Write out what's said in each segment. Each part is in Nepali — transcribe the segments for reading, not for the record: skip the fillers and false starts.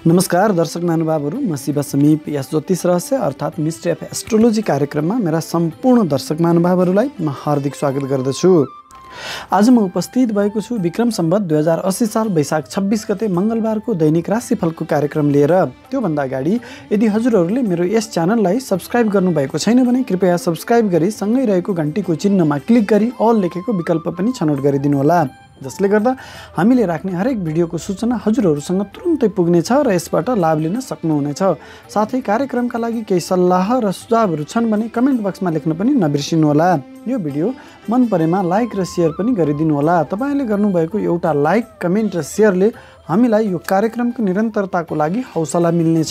नमस्कार दर्शक महानुभावहरू, म शिव समीप यस ज्योतिष रहस्य अर्थात् मिस्ट्री अफ एस्ट्रोलोजी कार्यक्रममा मेरा सम्पूर्ण दर्शक महानुभावहरूलाई म हार्दिक स्वागत गर्दछु। आज म उपस्थित भएको छु विक्रम सम्वत 2080 साल वैशाख 26 गते मङ्गलबारको दैनिक राशिफलको कार्यक्रम लिएर। त्योभन्दा अगाडि यदि हजुरहरूले मेरो यस च्यानललाई सब्स्क्राइब गर्नुभएको छैन भने कृपया सब्स्क्राइब गरी सँगै रहेको घन्टीको चिन्हमा क्लिक गरी अल लेखेको विकल्प पनि छनौट गरिदिनु होला, जसले गर्दा हामीले राख्ने हरेक भिडियोको सूचना हजुरहरूसँग तुरुन्तै पुग्नेछ र यसबाट लाभ लिन सक्नुहुनेछ। साथै कार्यक्रमका लागि केही सल्लाह र सुझावहरू छन् भने कमेन्ट बक्समा लेख्न पनि नबिर्सिनुहोला। यो भिडियो मन परेमा लाइक र शेयर पनि गरिदिनु होला। तपाईले गर्नुभएको एउटा लाइक, कमेन्ट र शेयरले हामीलाई यो कार्यक्रमको निरन्तरताको लागि हौसला मिल्नेछ।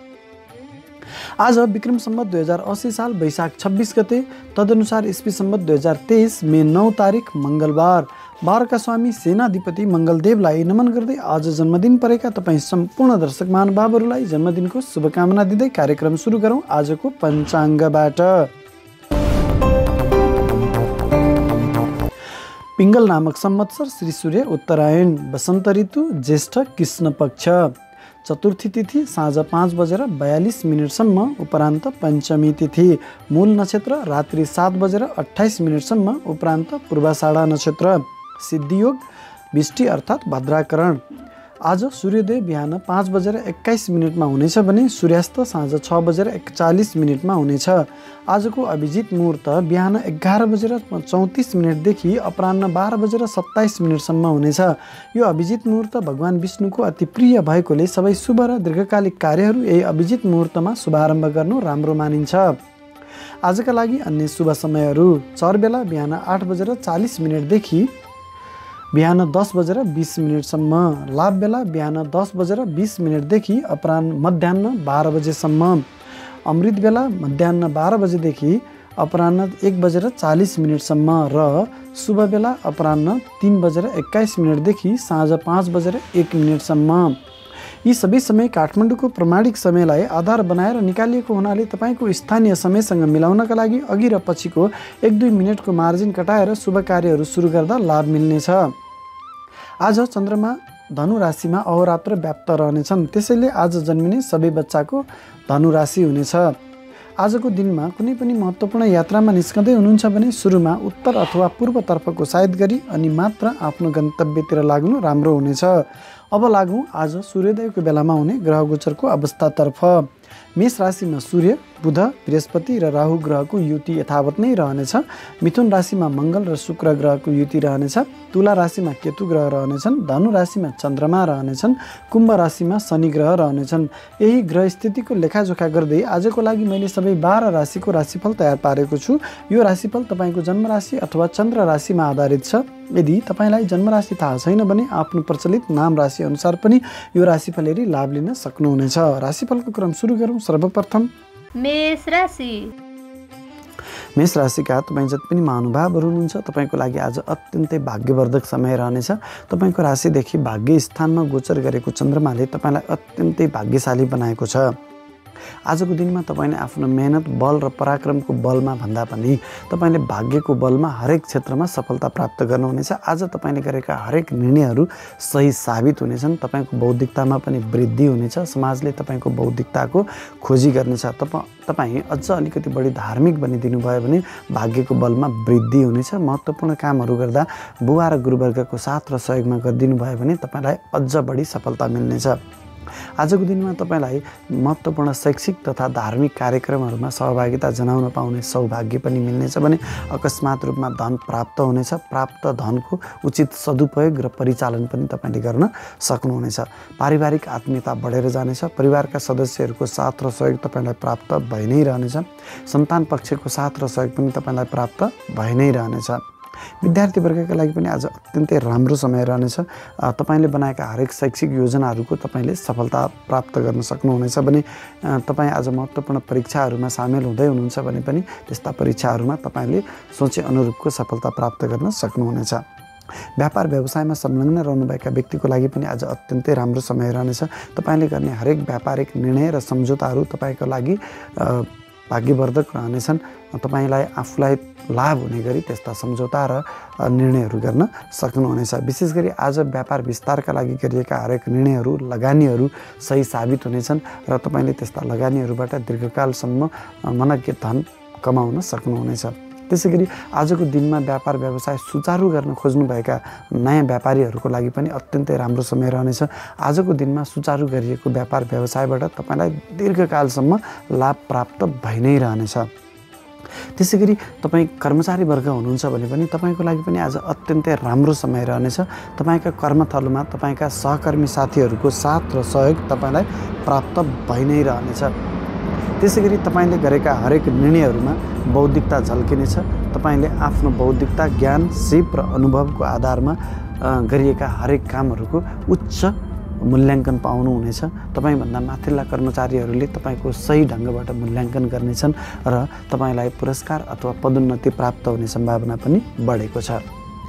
आज विक्रम सम्वत 2080 साल वैशाख 26 गते तदनुसार ईस्वी सम्वत 2023 मे 9 तारिक मङ्गलबार। बारका स्वामी सेनाधिपति मङ्गलदेवलाई नमन गर्दै आज जन्मदिन परेका तपाईँ सम्पूर्ण दर्शक महानुभावहरूलाई जन्मदिनको शुभकामना दिँदै कार्यक्रम सुरु गरौँ आजको पञ्चाङ्गबाट। पिङ्गल नामक संवत्सर श्री सूर्य उत्तरायण, वसन्त ऋतु, ज्येष्ठ कृष्ण पक्ष, चतुर्थी तिथि साँझ 5:42 उपरान्त पञ्चमी तिथि, मूल नक्षत्र रात्रि 7:28 उपरान्त पूर्वाषाढा नक्षत्र, सिद्धियोग बिष्टि अर्थात् भद्राकरण। आज सूर्योदय बिहान 5:21 हुनेछ भने सूर्यास्त साँझ 6:41 हुनेछ। आजको अभिजित मुहुर्त बिहान 11:34 देखि अपराह्न 12:27 हुनेछ। यो अभिजित मुहुर्त भगवान विष्णुको अति प्रिय भएकोले सबै शुभ र दीर्घकालिक कार्यहरू यही अभिजित मुहुर्तमा शुभारम्भ गर्नु राम्रो मानिन्छ। आजका लागि अन्य शुभ समयहरू: चरबेला बिहान 8:40 देखि बिहान 10:20 लाभ बेला बिहान 10:20 देखि अपराह्न मध्याह्न 12 बजेसम्म, अमृत बेला मध्याह्न 12 बजेदेखि अपराह्न 1:40 र शुभ बेला अपराह्न 3:21 देखि साँझ 5:01 यी सबै समय काठमाडौँको प्रमाणिक समयलाई आधार बनाएर निकालिएको हुनाले तपाईँको स्थानीय समयसँग मिलाउनका लागि अघि र पछिको 1-2 मिनटको मार्जिन कटाएर शुभ कार्यहरू सुरु गर्दा लाभ मिल्नेछ। आज चन्द्रमा धनु राशिमा अहोरात्र व्याप्त रहनेछन्, त्यसैले आज जन्मिने सबै बच्चाको धनु राशि हुनेछ। आजको दिनमा कुनै पनि महत्त्वपूर्ण यात्रामा निस्कँदै हुनुहुन्छ भने सुरुमा उत्तर अथवा पूर्वतर्फको सायद गरी अनि मात्र आफ्नो गन्तव्यतिर लाग्नु राम्रो हुनेछ। अब लागौँ आज सूर्योदयको बेलामा हुने ग्रह गोचरको अवस्थातर्फ। मेष राशिमा सूर्य, बुध, बृहस्पति र राहु ग्रहको युति यथावत नै रहनेछ। मिथुन राशिमा मङ्गल र शुक्र ग्रहको युति रहनेछ। तुला राशिमा केतु ग्रह रहनेछन्। धनु राशिमा चन्द्रमा रहनेछन्। कुम्भ राशिमा शनि ग्रह रहनेछन्। यही ग्रह स्थितिको लेखाजोखा गर्दै आजको लागि मैले सबै 12 राशिको राशिफल तयार पारेको छु। यो राशिफल तपाईँको जन्म राशि अथवा चन्द्र राशिमा आधारित छ। यदि तपाईँलाई जन्म राशि थाहा छैन भने आफ्नो प्रचलित नाम राशि अनुसार पनि यो राशिफल हेरी लाभ लिन सक्नुहुनेछ। राशिफलको क्रम सुरु गरौँ। सर्वप्रथम मेष राशि। मेष राशिका तपाईँ जति पनि महानुभावहरू हुनुहुन्छ तपाईँको लागि आज अत्यन्तै भाग्यवर्धक समय रहनेछ। तपाईँको राशिदेखि भाग्य स्थानमा गोचर गरेको चन्द्रमाले तपाईँलाई अत्यन्तै भाग्यशाली बनाएको छ। आजको दिनमा तपाईँले आफ्नो मेहनत, बल र पराक्रमको बलमा भन्दा पनि तपाईँले भाग्यको बलमा हरेक क्षेत्रमा सफलता प्राप्त गर्नुहुनेछ। आज तपाईँले गरेका हरेक निर्णयहरू सही साबित हुनेछन्। तपाईँको बौद्धिकतामा पनि वृद्धि हुनेछ। समाजले तपाईँको बौद्धिकताको खोजी गर्नेछ। तपाईँ अझ अलिकति बढी धार्मिक बनिदिनु भयो भने भाग्यको बलमा वृद्धि हुनेछ। महत्त्वपूर्ण कामहरू गर्दा बुवा र गुरुवर्गको साथ र सहयोगमा गरिदिनु भयो भने तपाईँलाई अझ बढी सफलता मिल्नेछ। आजको दिनमा तपाईँलाई महत्त्वपूर्ण शैक्षिक तथा धार्मिक कार्यक्रमहरूमा सहभागिता जनाउन पाउने सौभाग्य पनि मिल्नेछ भने अकस्मात रूपमा धन प्राप्त हुनेछ। प्राप्त धनको उचित सदुपयोग र परिचालन पनि तपाईँले गर्न सक्नुहुनेछ। पारिवारिक आत्मीयता बढेर जानेछ। परिवारका सदस्यहरूको साथ र सहयोग तपाईँलाई प्राप्त भइ नै रहनेछ। सन्तान पक्षको साथ र सहयोग पनि तपाईँलाई प्राप्त भइ नै रहनेछ। विद्यार्थी वर्गका लागि पनि आज अत्यन्तै राम्रो समय रहनेछ। तपाईँले बनाएका हरेक शैक्षिक योजनाहरूको तपाईँले सफलता प्राप्त गर्न सक्नुहुनेछ भने तपाईँ आज महत्त्वपूर्ण परीक्षाहरूमा सामेल हुँदै हुनुहुन्छ भने पनि त्यस्ता परीक्षाहरूमा तपाईँले सोचे अनुरूपको सफलता प्राप्त गर्न सक्नुहुनेछ। व्यापार व्यवसायमा संलग्न रहनुभएका व्यक्तिको लागि पनि आज अत्यन्तै राम्रो समय रहनेछ। तपाईँले गर्ने हरेक व्यापारिक निर्णय र सम्झौताहरू तपाईँको लागि भाग्यवर्धक रहनेछन्। तपाईलाई आफूलाई लाभ हुने गरी त्यस्ता सम्झौता र निर्णयहरू गर्न सक्नुहुनेछ। विशेष गरी आज व्यापार विस्तारका लागि गरिएका हरेक निर्णयहरू लगानीहरू सही साबित हुनेछन् र तपाईले त्यस्ता लगानीहरूबाट दीर्घकालसम्म मनज्ञ धन कमाउन सक्नुहुनेछ। त्यसैगरी आजको दिनमा व्यापार व्यवसाय सुचारू गर्न खोज्नुभएका नयाँ व्यापारीहरूको लागि पनि अत्यन्तै राम्रो समय रहनेछ। आजको दिनमा सुचारू गरिएको व्यापार व्यवसायबाट तपाईलाई दीर्घकालसम्म लाभ प्राप्त भइ नै रहनेछ। त्यसैगरी तपाईँ कर्मचारी वर्ग हुनुहुन्छ भने पनि तपाईँको लागि पनि आज अत्यन्तै राम्रो समय रहनेछ। तपाईँका कर्मथलोमा तपाईँका सहकर्मी साथीहरूको साथ र सहयोग तपाईँलाई प्राप्त भइ नै रहनेछ। त्यसैगरी तपाईँले गरेका हरेक निर्णयहरूमा बौद्धिकता झल्किनेछ। तपाईँले आफ्नो बौद्धिकता, ज्ञान, सिप र अनुभवको आधारमा गरिएका हरेक कामहरूको उच्च मूल्याङ्कन पाउनुहुनेछ। तपाईँभन्दा माथिल्ला कर्मचारीहरूले तपाईँको सही ढङ्गबाट मूल्याङ्कन गर्नेछन् र तपाईँलाई पुरस्कार अथवा पदोन्नति प्राप्त हुने सम्भावना पनि बढेको छ।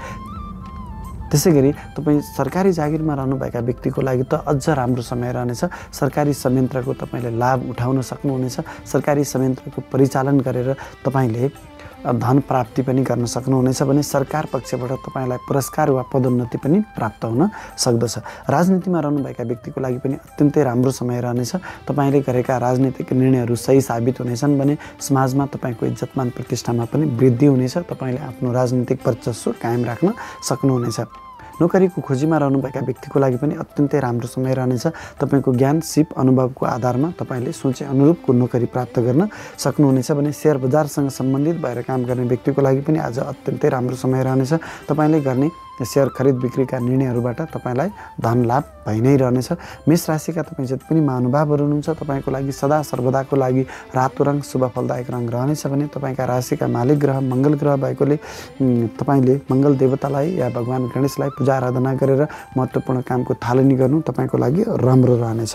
त्यसैगरी तपाईँ सरकारी जागिरमा रहनुभएका व्यक्तिको लागि त अझ राम्रो समय रहनेछ। सरकारी संयन्त्रको तपाईँले लाभ उठाउन सक्नुहुनेछ। सरकारी संयन्त्रको परिचालन गरेर तपाईँले धन प्राप्ति पनि गर्न सक्नुहुनेछ भने सरकार पक्षबाट तपाईँलाई पुरस्कार वा पदोन्नति पनि प्राप्त हुन सक्दछ। राजनीतिमा रहनुभएका व्यक्तिको लागि पनि अत्यन्तै राम्रो समय रहनेछ। तपाईँले गरेका राजनीतिक निर्णयहरू सही साबित हुनेछन् भने समाजमा तपाईँको इज्जतमान प्रतिष्ठामा पनि वृद्धि हुनेछ। तपाईँले आफ्नो राजनीतिक वर्चस्व कायम राख्न सक्नुहुनेछ। नोकरीको खोजीमा रहनुभएका व्यक्तिको लागि पनि अत्यन्तै राम्रो समय रहनेछ। तपाईँको ज्ञान, सिप, अनुभवको आधारमा तपाईँले सोचे अनुरूपको नोकरी प्राप्त गर्न सक्नुहुनेछ भने सेयर बजारसँग सम्बन्धित भएर काम गर्ने व्यक्तिको लागि पनि आज अत्यन्तै राम्रो समय रहनेछ। तपाईँले गर्ने सेयर खरिद बिक्रीका निर्णयहरूबाट तपाईँलाई धन लाभ भइ नै रहनेछ। मेष राशिका तपाईँ जति पनि महानुभावहरू हुनुहुन्छ तपाईँको लागि सदा सर्वदाको लागि रातो रङ शुभ फलदायक रङ रहनेछ भने तपाईँका राशिका मालिक ग्रह मङ्गल ग्रह भएकोले तपाईँले मङ्गल देवतालाई या भगवान गणेशलाई पूजा आराधना गरेर महत्त्वपूर्ण कामको थालनी गर्नु तपाईँको लागि राम्रो रहनेछ।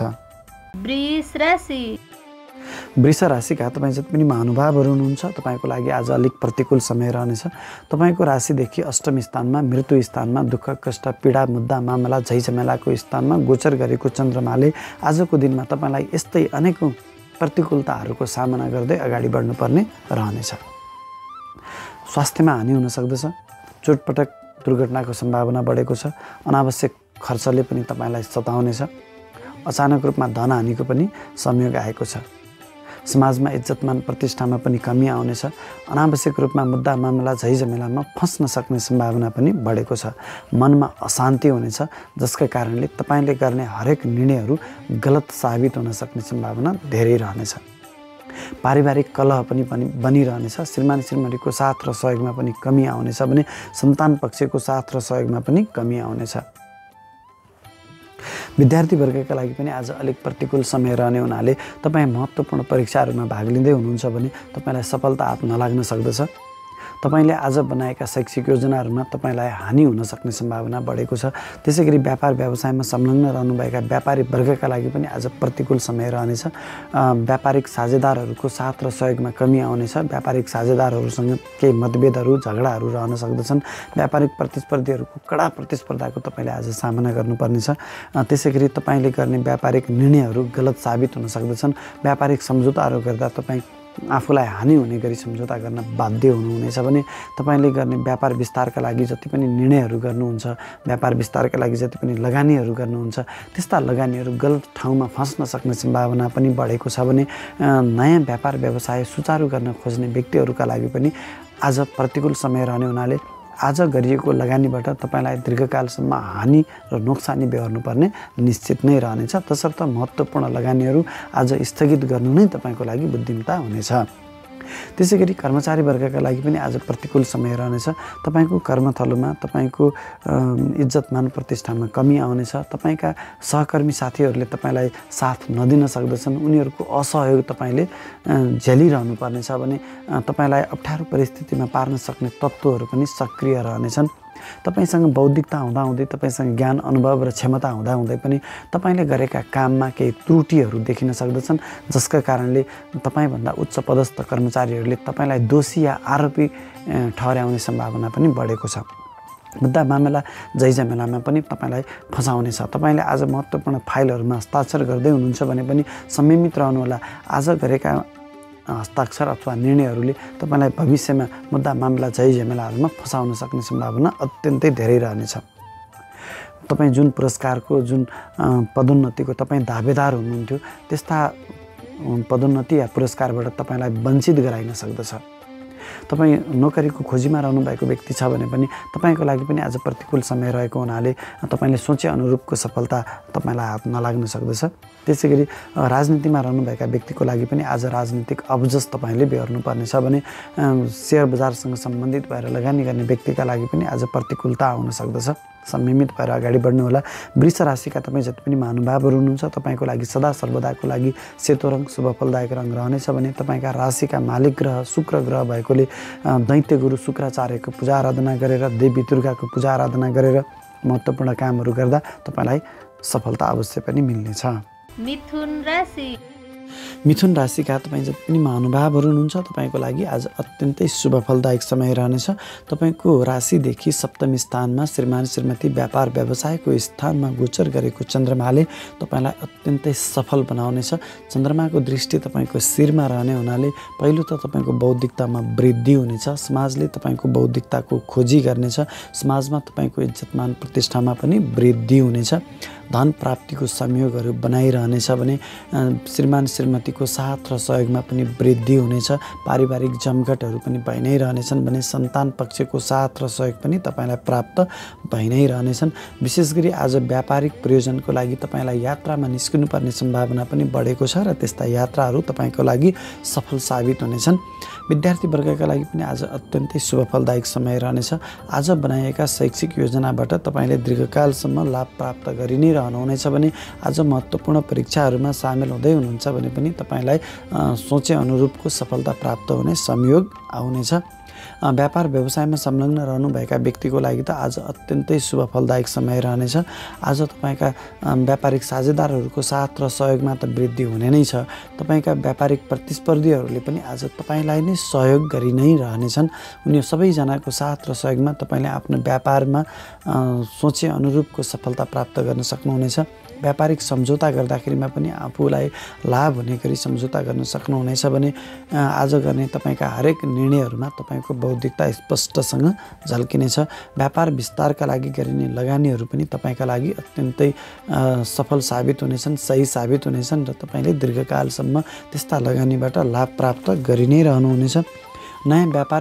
वृष राशिका तपाईँ जति पनि महानुभावहरू हुनुहुन्छ तपाईँको लागि आज अलिक प्रतिकूल समय रहनेछ। तपाईँको राशिदेखि अष्टम स्थानमा, मृत्यु स्थानमा, दुःख कष्ट पीडा मुद्दा मामला झैझमेलाको स्थानमा गोचर गरेको चन्द्रमाले आजको दिनमा तपाईँलाई यस्तै अनेकौँ प्रतिकूलताहरूको सामना गर्दै अगाडि बढ्नुपर्ने रहनेछ। स्वास्थ्यमा हानि हुन सक्दछ। चोटपटक दुर्घटनाको सम्भावना बढेको छ। अनावश्यक खर्चले पनि तपाईँलाई सताउनेछ। अचानक रूपमा धन हानिको पनि संयोग आएको छ। समाजमा इज्जतमान प्रतिष्ठामा पनि कमी आउनेछ। अनावश्यक रूपमा मुद्दा मामला झैझमेलामा फस्न सक्ने सम्भावना पनि बढेको छ। मनमा अशान्ति हुनेछ जसका कारणले तपाईँले गर्ने हरेक निर्णयहरू गलत साबित हुन सक्ने सम्भावना धेरै रहनेछ। पारिवारिक कलह पनि बनिरहनेछ। श्रीमान श्रीमतीको साथ र सहयोगमा पनि कमी आउनेछ भने सन्तान पक्षको साथ र सहयोगमा पनि कमी आउनेछ। विद्यार्थी वर्गका लागि पनि आज अलिक प्रतिकूल समय रहने हुनाले तपाईँ महत्त्वपूर्ण परीक्षाहरूमा भाग लिँदै हुनुहुन्छ भने तपाईँलाई सफलता हात नलाग्न सक्दछ। तपाईँले आज बनाएका शैक्षिक योजनाहरूमा तपाईँलाई हानि हुन सक्ने सम्भावना बढेको छ। त्यसैगरी व्यापार व्यवसायमा संलग्न रहनुभएका व्यापारी वर्गका लागि पनि आज प्रतिकूल समय रहनेछ। व्यापारिक साझेदारहरूको साथ र सहयोगमा कमी आउनेछ। व्यापारिक साझेदारहरूसँग केही मतभेदहरू झगडाहरू रहन सक्दछन्। व्यापारिक प्रतिस्पर्धीहरूको कडा प्रतिस्पर्धाको तपाईँले आज सामना गर्नुपर्नेछ। त्यसैगरी तपाईँले गर्ने व्यापारिक निर्णयहरू गलत साबित हुन सक्दछन्। व्यापारिक सम्झौताहरू गर्दा तपाईँ आफूलाई हानि हुने गरी सम्झौता गर्न बाध्य हुनुहुनेछ भने तपाईँले गर्ने व्यापार विस्तारका लागि जति पनि निर्णयहरू गर्नुहुन्छ, व्यापार विस्तारका लागि जति पनि लगानीहरू गर्नुहुन्छ, त्यस्ता लगानीहरू गलत ठाउँमा फस्न सक्ने सम्भावना पनि बढेको छ भने नयाँ व्यापार व्यवसाय सुचारू गर्न खोज्ने व्यक्तिहरूका लागि पनि आज प्रतिकूल समय रहने हुनाले आज गरिएको लगानीबाट तपाईँलाई दीर्घकालसम्म हानि र नोक्सानी बेहोर्नुपर्ने निश्चित नै रहनेछ। तसर्थ महत्त्वपूर्ण लगानीहरू आज स्थगित गर्नु नै तपाईँको लागि बुद्धिमत्ता हुनेछ। त्यसैगरी कर्मचारी वर्गका लागि पनि आज प्रतिकूल समय रहनेछ। तपाईँको कर्मथलोमा तपाईँको इज्जतमान प्रतिष्ठामा कमी आउनेछ। तपाईँका सहकर्मी साथीहरूले तपाईँलाई साथ नदिन सक्दछन्। उनीहरूको असहयोग तपाईँले झेलिरहनु पर्नेछ भने तपाईँलाई अप्ठ्यारो परिस्थितिमा पार्न सक्ने तत्त्वहरू पनि सक्रिय रहनेछन्। तपाईसँग बौद्धिकता हुँदाहुँदै, तपाईँसँग ज्ञान, अनुभव र क्षमता हुँदाहुँदै पनि तपाईँले गरेका काममा केही त्रुटिहरू देखिन सक्दछन् जसका कारणले तपाईँभन्दा उच्च पदस्थ कर्मचारीहरूले तपाईँलाई दोषी या आरोपी ठहर्याउने सम्भावना पनि बढेको छ। मुद्दा मामला झैझमेलामा पनि तपाईँलाई फसाउनेछ। तपाईँले आज महत्त्वपूर्ण फाइलहरूमा हस्ताक्षर गर्दै हुनुहुन्छ भने पनि संयमित रहनुहोला। आज गरेका हस्ताक्षर अथवा निर्णयहरूले तपाईँलाई भविष्यमा मुद्दा मामला झमेलाहरूमा फसाउन सक्ने सम्भावना अत्यन्तै धेरै रहनेछ। तपाईँ जुन पुरस्कारको जुन पदोन्नतिको तपाईँ दावेदार हुनुहुन्थ्यो त्यस्ता पदोन्नति या पुरस्कारबाट तपाईँलाई वञ्चित गराइन सक्दछ। तपाईँ नोकरीको खोजीमा रहनु भएको व्यक्ति छ भने पनि तपाईँको लागि पनि आज प्रतिकूल समय रहेको हुनाले तपाईँले सोचे अनुरूपको सफलता तपाईँलाई हात नलाग्न सक्दछ। त्यसै गरी राजनीतिमा रहनुभएका व्यक्तिको लागि पनि आज राजनीतिक अब्जस तपाईँले बेहोर्नु पर्नेछ भने सेयर बजारसँग सम्बन्धित भएर लगानी गर्ने व्यक्तिका लागि पनि आज प्रतिकूलता आउन सक्दछ। संयमित भएर अगाडि बढ्नु होला। वृष राशिका तपाईँ जति पनि महानुभावहरू हुनुहुन्छ तपाईँको लागि सदा सर्वदाको लागि सेतो रङ शुभ फलदायक रङ रहनेछ भने तपाईँका राशिका मालिक ग्रह शुक्र ग्रह भएकोले दैत्य गुरु शुक्राचार्यको पूजा आराधना गरेर देवी दुर्गाको पूजा आराधना गरेर महत्त्वपूर्ण कामहरू गर्दा तपाईँलाई सफलता अवश्य पनि मिल्नेछ। मिथुन राशिका तपाईँ जति पनि महानुभावहरू हुनुहुन्छ तपाईँको लागि आज अत्यन्तै शुभ फलदायक समय रहनेछ। तपाईँको राशिदेखि सप्तमी स्थानमा श्रीमान श्रीमती व्यापार व्यवसायको स्थानमा गोचर गरेको चन्द्रमाले तपाईँलाई अत्यन्तै सफल बनाउनेछ। चन्द्रमाको दृष्टि तपाईँको शिरमा रहने हुनाले पहिलो त तपाईँको बौद्धिकतामा वृद्धि हुनेछ। समाजले तपाईँको बौद्धिकताको खोजी गर्नेछ। समाजमा तपाईँको इज्जतमान प्रतिष्ठामा पनि वृद्धि हुनेछ। धन प्राप्तिको संयोगहरू बनाइरहनेछ भने श्रीमान श्रीमतीको साथ र सहयोगमा पनि वृद्धि हुनेछ। पारिवारिक जमघटहरू पनि भइ नै रहनेछन् भने सन्तान पक्षको साथ र सहयोग पनि तपाईँलाई प्राप्त भइ नै रहनेछन्। विशेष गरी आज व्यापारिक प्रयोजनको लागि तपाईँलाई यात्रामा निस्किनुपर्ने सम्भावना पनि बढेको छ र त्यस्ता यात्राहरू तपाईँको लागि सफल साबित हुनेछन्। विद्यार्थी वर्गका लागि पनि आज अत्यन्तै शुभ फलदायक समय रहनेछ। आज बनाइएका शैक्षिक योजनाबाट तपाईँले दीर्घकालसम्म लाभ प्राप्त गरि नै रहनुहुनेछ भने आज महत्त्वपूर्ण परीक्षाहरूमा सामेल हुँदै हुनुहुन्छ भने पनि तपाईँलाई सोचे अनुरूपको सफलता प्राप्त हुने संयोग आउनेछ। व्यापार व्यवसायमा संलग्न रहनुभएका व्यक्तिको लागि त आज अत्यन्तै शुभ फलदायक समय रहनेछ। आज तपाईँका व्यापारिक साझेदारहरूको साथ र सहयोगमा त वृद्धि हुने नै छ। तपाईँका व्यापारिक प्रतिस्पर्धीहरूले पनि आज तपाईँलाई नै सहयोग गरि नै रहनेछन्। उनी सबैजनाको साथ र सहयोगमा तपाईँले आफ्नो व्यापारमा सोचे अनुरूपको सफलता प्राप्त गर्न सक्नुहुनेछ। व्यापारिक सम्झौता गर्दाखेरिमा पनि आफूलाई लाभ हुने गरी सम्झौता गर्न सक्नुहुनेछ भने आज गर्ने तपाईँका हरेक निर्णयहरूमा तपाईँको बौद्धिकता स्पष्टसँग झल्किनेछ। व्यापार विस्तारका लागि गरिने लगानीहरू पनि तपाईँका लागि अत्यन्तै सफल साबित हुनेछन्, सही साबित हुनेछन् र तपाईँले दीर्घकालसम्म त्यस्ता लगानीबाट लाभ प्राप्त गरि नै रहनुहुनेछ। नयाँ व्यापार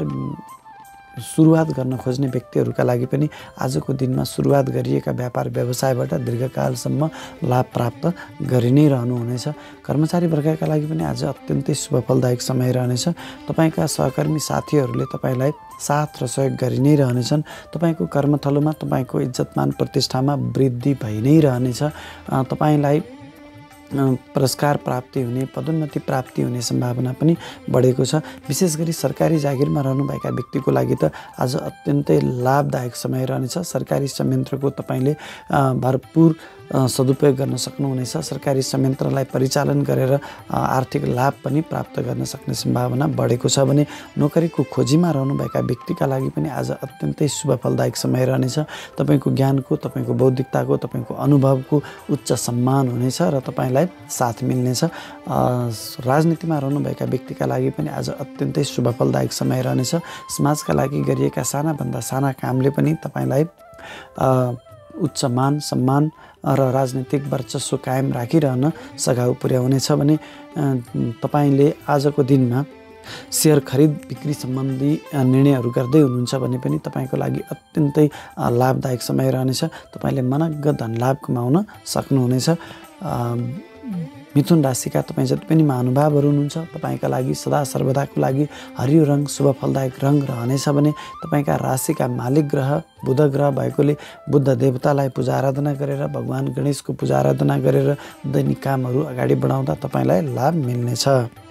सुरुवात गर्न खोज्ने व्यक्तिहरूका लागि पनि आजको दिनमा सुरुवात गरिएका व्यापार व्यवसायबाट दीर्घकालसम्म लाभ प्राप्त गरि नै रहनुहुनेछ। कर्मचारी वर्गका लागि पनि आज अत्यन्तै शुभ फलदायक समय रहनेछ। तपाईँका सहकर्मी साथीहरूले तपाईँलाई साथ र सहयोग गरि नै रहनेछन्। तपाईँको कर्मथलोमा तपाईँको इज्जतमान प्रतिष्ठामा वृद्धि भइ नै रहनेछ। तपाईँलाई पुरस्कार प्राप्ति हुने, पदोन्नति प्राप्ति हुने सम्भावना पनि बढेको छ। विशेष गरी सरकारी जागिरमा रहनुभएका व्यक्तिको लागि त आज अत्यन्तै लाभदायक समय रहनेछ। सरकारी संयन्त्रको तपाईँले भरपुर सदुपयोग गर्न सक्नुहुनेछ। सरकारी संयन्त्रलाई परिचालन गरेर आर्थिक लाभ पनि प्राप्त गर्न सक्ने सम्भावना बढेको छ भने नोकरीको खोजीमा रहनुभएका व्यक्तिका लागि पनि आज अत्यन्तै शुभ फलदायक समय रहनेछ। तपाईँको ज्ञानको, तपाईँको बौद्धिकताको, तपाईँको अनुभवको उच्च सम्मान हुनेछ र तपाईँलाई साथ मिल्नेछ। राजनीतिमा रहनुभएका व्यक्तिका लागि पनि आज अत्यन्तै शुभ फलदायक समय रहनेछ। समाजका लागि गरिएका सानाभन्दा साना कामले पनि तपाईँलाई उच्च मान सम्मान र राजनीतिक वर्चस्व कायम राखिरहन सघाउ पुर्याउनेछ भने तपाईँले आजको दिनमा सेयर खरिद बिक्री सम्बन्धी निर्णयहरू गर्दै हुनुहुन्छ भने पनि तपाईँको लागि अत्यन्तै लाभदायक समय रहनेछ। तपाईँले मनग्ग धन लाभ कमाउन सक्नुहुनेछ। मिथुन राशिका तपाईँ जति पनि महानुभावहरू हुनुहुन्छ तपाईँका लागि सदा सर्वदाको लागि हरियो रङ शुभ फलदायक रङ रहनेछ भने तपाईँका राशिका मालिक ग्रह बुध ग्रह भएकोले बुद्ध देवतालाई पूजा आराधना गरेर भगवान गणेशको पूजा आराधना गरेर दैनिक कामहरू अगाडि बढाउँदा तपाईँलाई लाभ मिल्नेछ।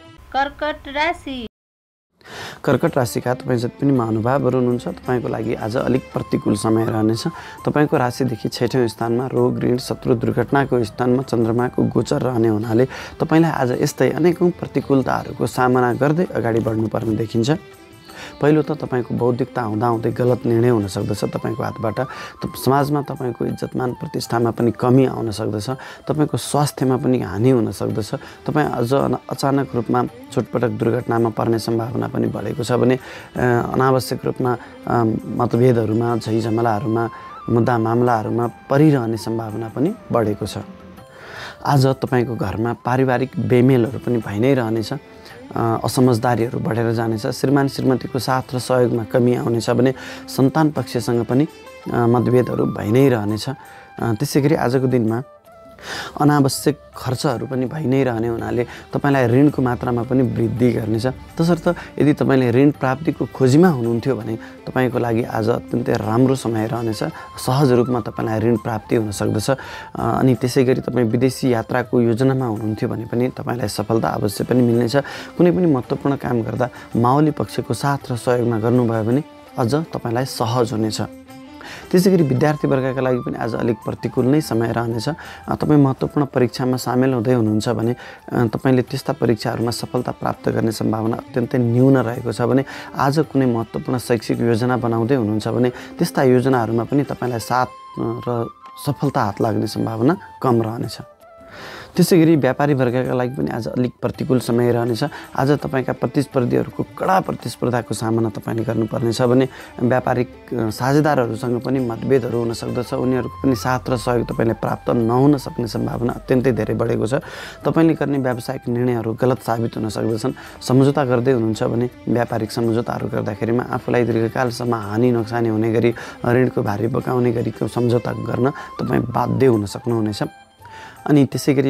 कर्कट राशिका तपाईँ जति पनि महानुभावहरू हुनुहुन्छ तपाईँको लागि आज अलिक प्रतिकूल समय रहनेछ। तपाईँको राशिदेखि 6औँ स्थानमा रोग ऋण शत्रु दुर्घटनाको स्थानमा चन्द्रमाको गोचर रहने हुनाले तपाईँलाई आज यस्तै अनेकौँ प्रतिकूलताहरूको सामना गर्दै अगाडि बढ्नुपर्ने देखिन्छ। पहिलो त तपाईँको बौद्धिकता हुँदाहुँदै गलत निर्णय हुन सक्दछ तपाईँको हातबाट। समाजमा तपाईँको इज्जतमान प्रतिष्ठामा पनि कमी आउन सक्दछ। तपाईँको स्वास्थ्यमा पनि हानि हुन सक्दछ। तपाईँ अझ अचानक रूपमा चोटपटक दुर्घटनामा पर्ने सम्भावना पनि बढेको छ भने अनावश्यक रूपमा मतभेदहरूमा, झैझमेलाहरूमा, मुद्दा मामलाहरूमा परिरहने सम्भावना पनि बढेको छ। आज तपाईँको घरमा पारिवारिक बेमेलहरू पनि भइ नै रहनेछ। असमझदारीहरू बढेर जानेछ। श्रीमान श्रीमतीको साथ र सहयोगमा कमी आउनेछ भने सन्तान पक्षसँग पनि मतभेदहरू भइ नै रहनेछ। त्यसै गरी आजको दिनमा अनावश्यक खर्चहरू पनि भइ नै रहने हुनाले तपाईँलाई ऋणको मात्रामा पनि वृद्धि गर्नेछ। तसर्थ यदि तपाईँले ऋण प्राप्तिको खोजीमा हुनुहुन्थ्यो भने तपाईँको लागि आज अत्यन्तै राम्रो समय रहनेछ। सहज रूपमा तपाईँलाई ऋण प्राप्ति हुन सक्दछ। अनि त्यसै गरी तपाईँ विदेशी यात्राको योजनामा हुनुहुन्थ्यो भने पनि तपाईँलाई सफलता अवश्य पनि मिल्नेछ। कुनै पनि महत्त्वपूर्ण काम गर्दा मावली पक्षको साथ र सहयोगमा गर्नुभयो भने अझ तपाईँलाई सहज हुनेछ। त्यसै गरी विद्यार्थीवर्गका लागि पनि आज अलिक प्रतिकूल नै समय रहनेछ। तपाईँ महत्त्वपूर्ण परीक्षामा सामेल हुँदै हुनुहुन्छ भने तपाईँले त्यस्ता परीक्षाहरूमा सफलता प्राप्त गर्ने सम्भावना अत्यन्तै न्यून रहेको छ भने आज कुनै महत्त्वपूर्ण शैक्षिक योजना बनाउँदै हुनुहुन्छ भने त्यस्ता योजनाहरूमा पनि तपाईँलाई साथ र सफलता हात लाग्ने सम्भावना कम रहनेछ। त्यसै गरी व्यापारी वर्गका लागि पनि आज अलिक प्रतिकूल समय रहनेछ। आज तपाईँका प्रतिस्पर्धीहरूको कडा प्रतिस्पर्धाको सामना तपाईँले गर्नुपर्नेछ भने व्यापारिक साझेदारहरूसँग पनि मतभेदहरू हुन सक्दछ। उनीहरूको पनि साथ र सहयोग तपाईँले प्राप्त नहुन सक्ने सम्भावना अत्यन्तै धेरै बढेको छ। तपाईँले गर्ने व्यावसायिक निर्णयहरू गलत साबित हुन सक्दछन्। सम्झौता गर्दै हुनुहुन्छ भने व्यापारिक सम्झौताहरू गर्दाखेरिमा आफूलाई दीर्घकालसम्म हानि नोक्सानी हुने गरी ऋणको भारी बोकाउने गरीको सम्झौता गर्न तपाईँ बाध्य हुन सक्नुहुनेछ। अनि त्यसै गरी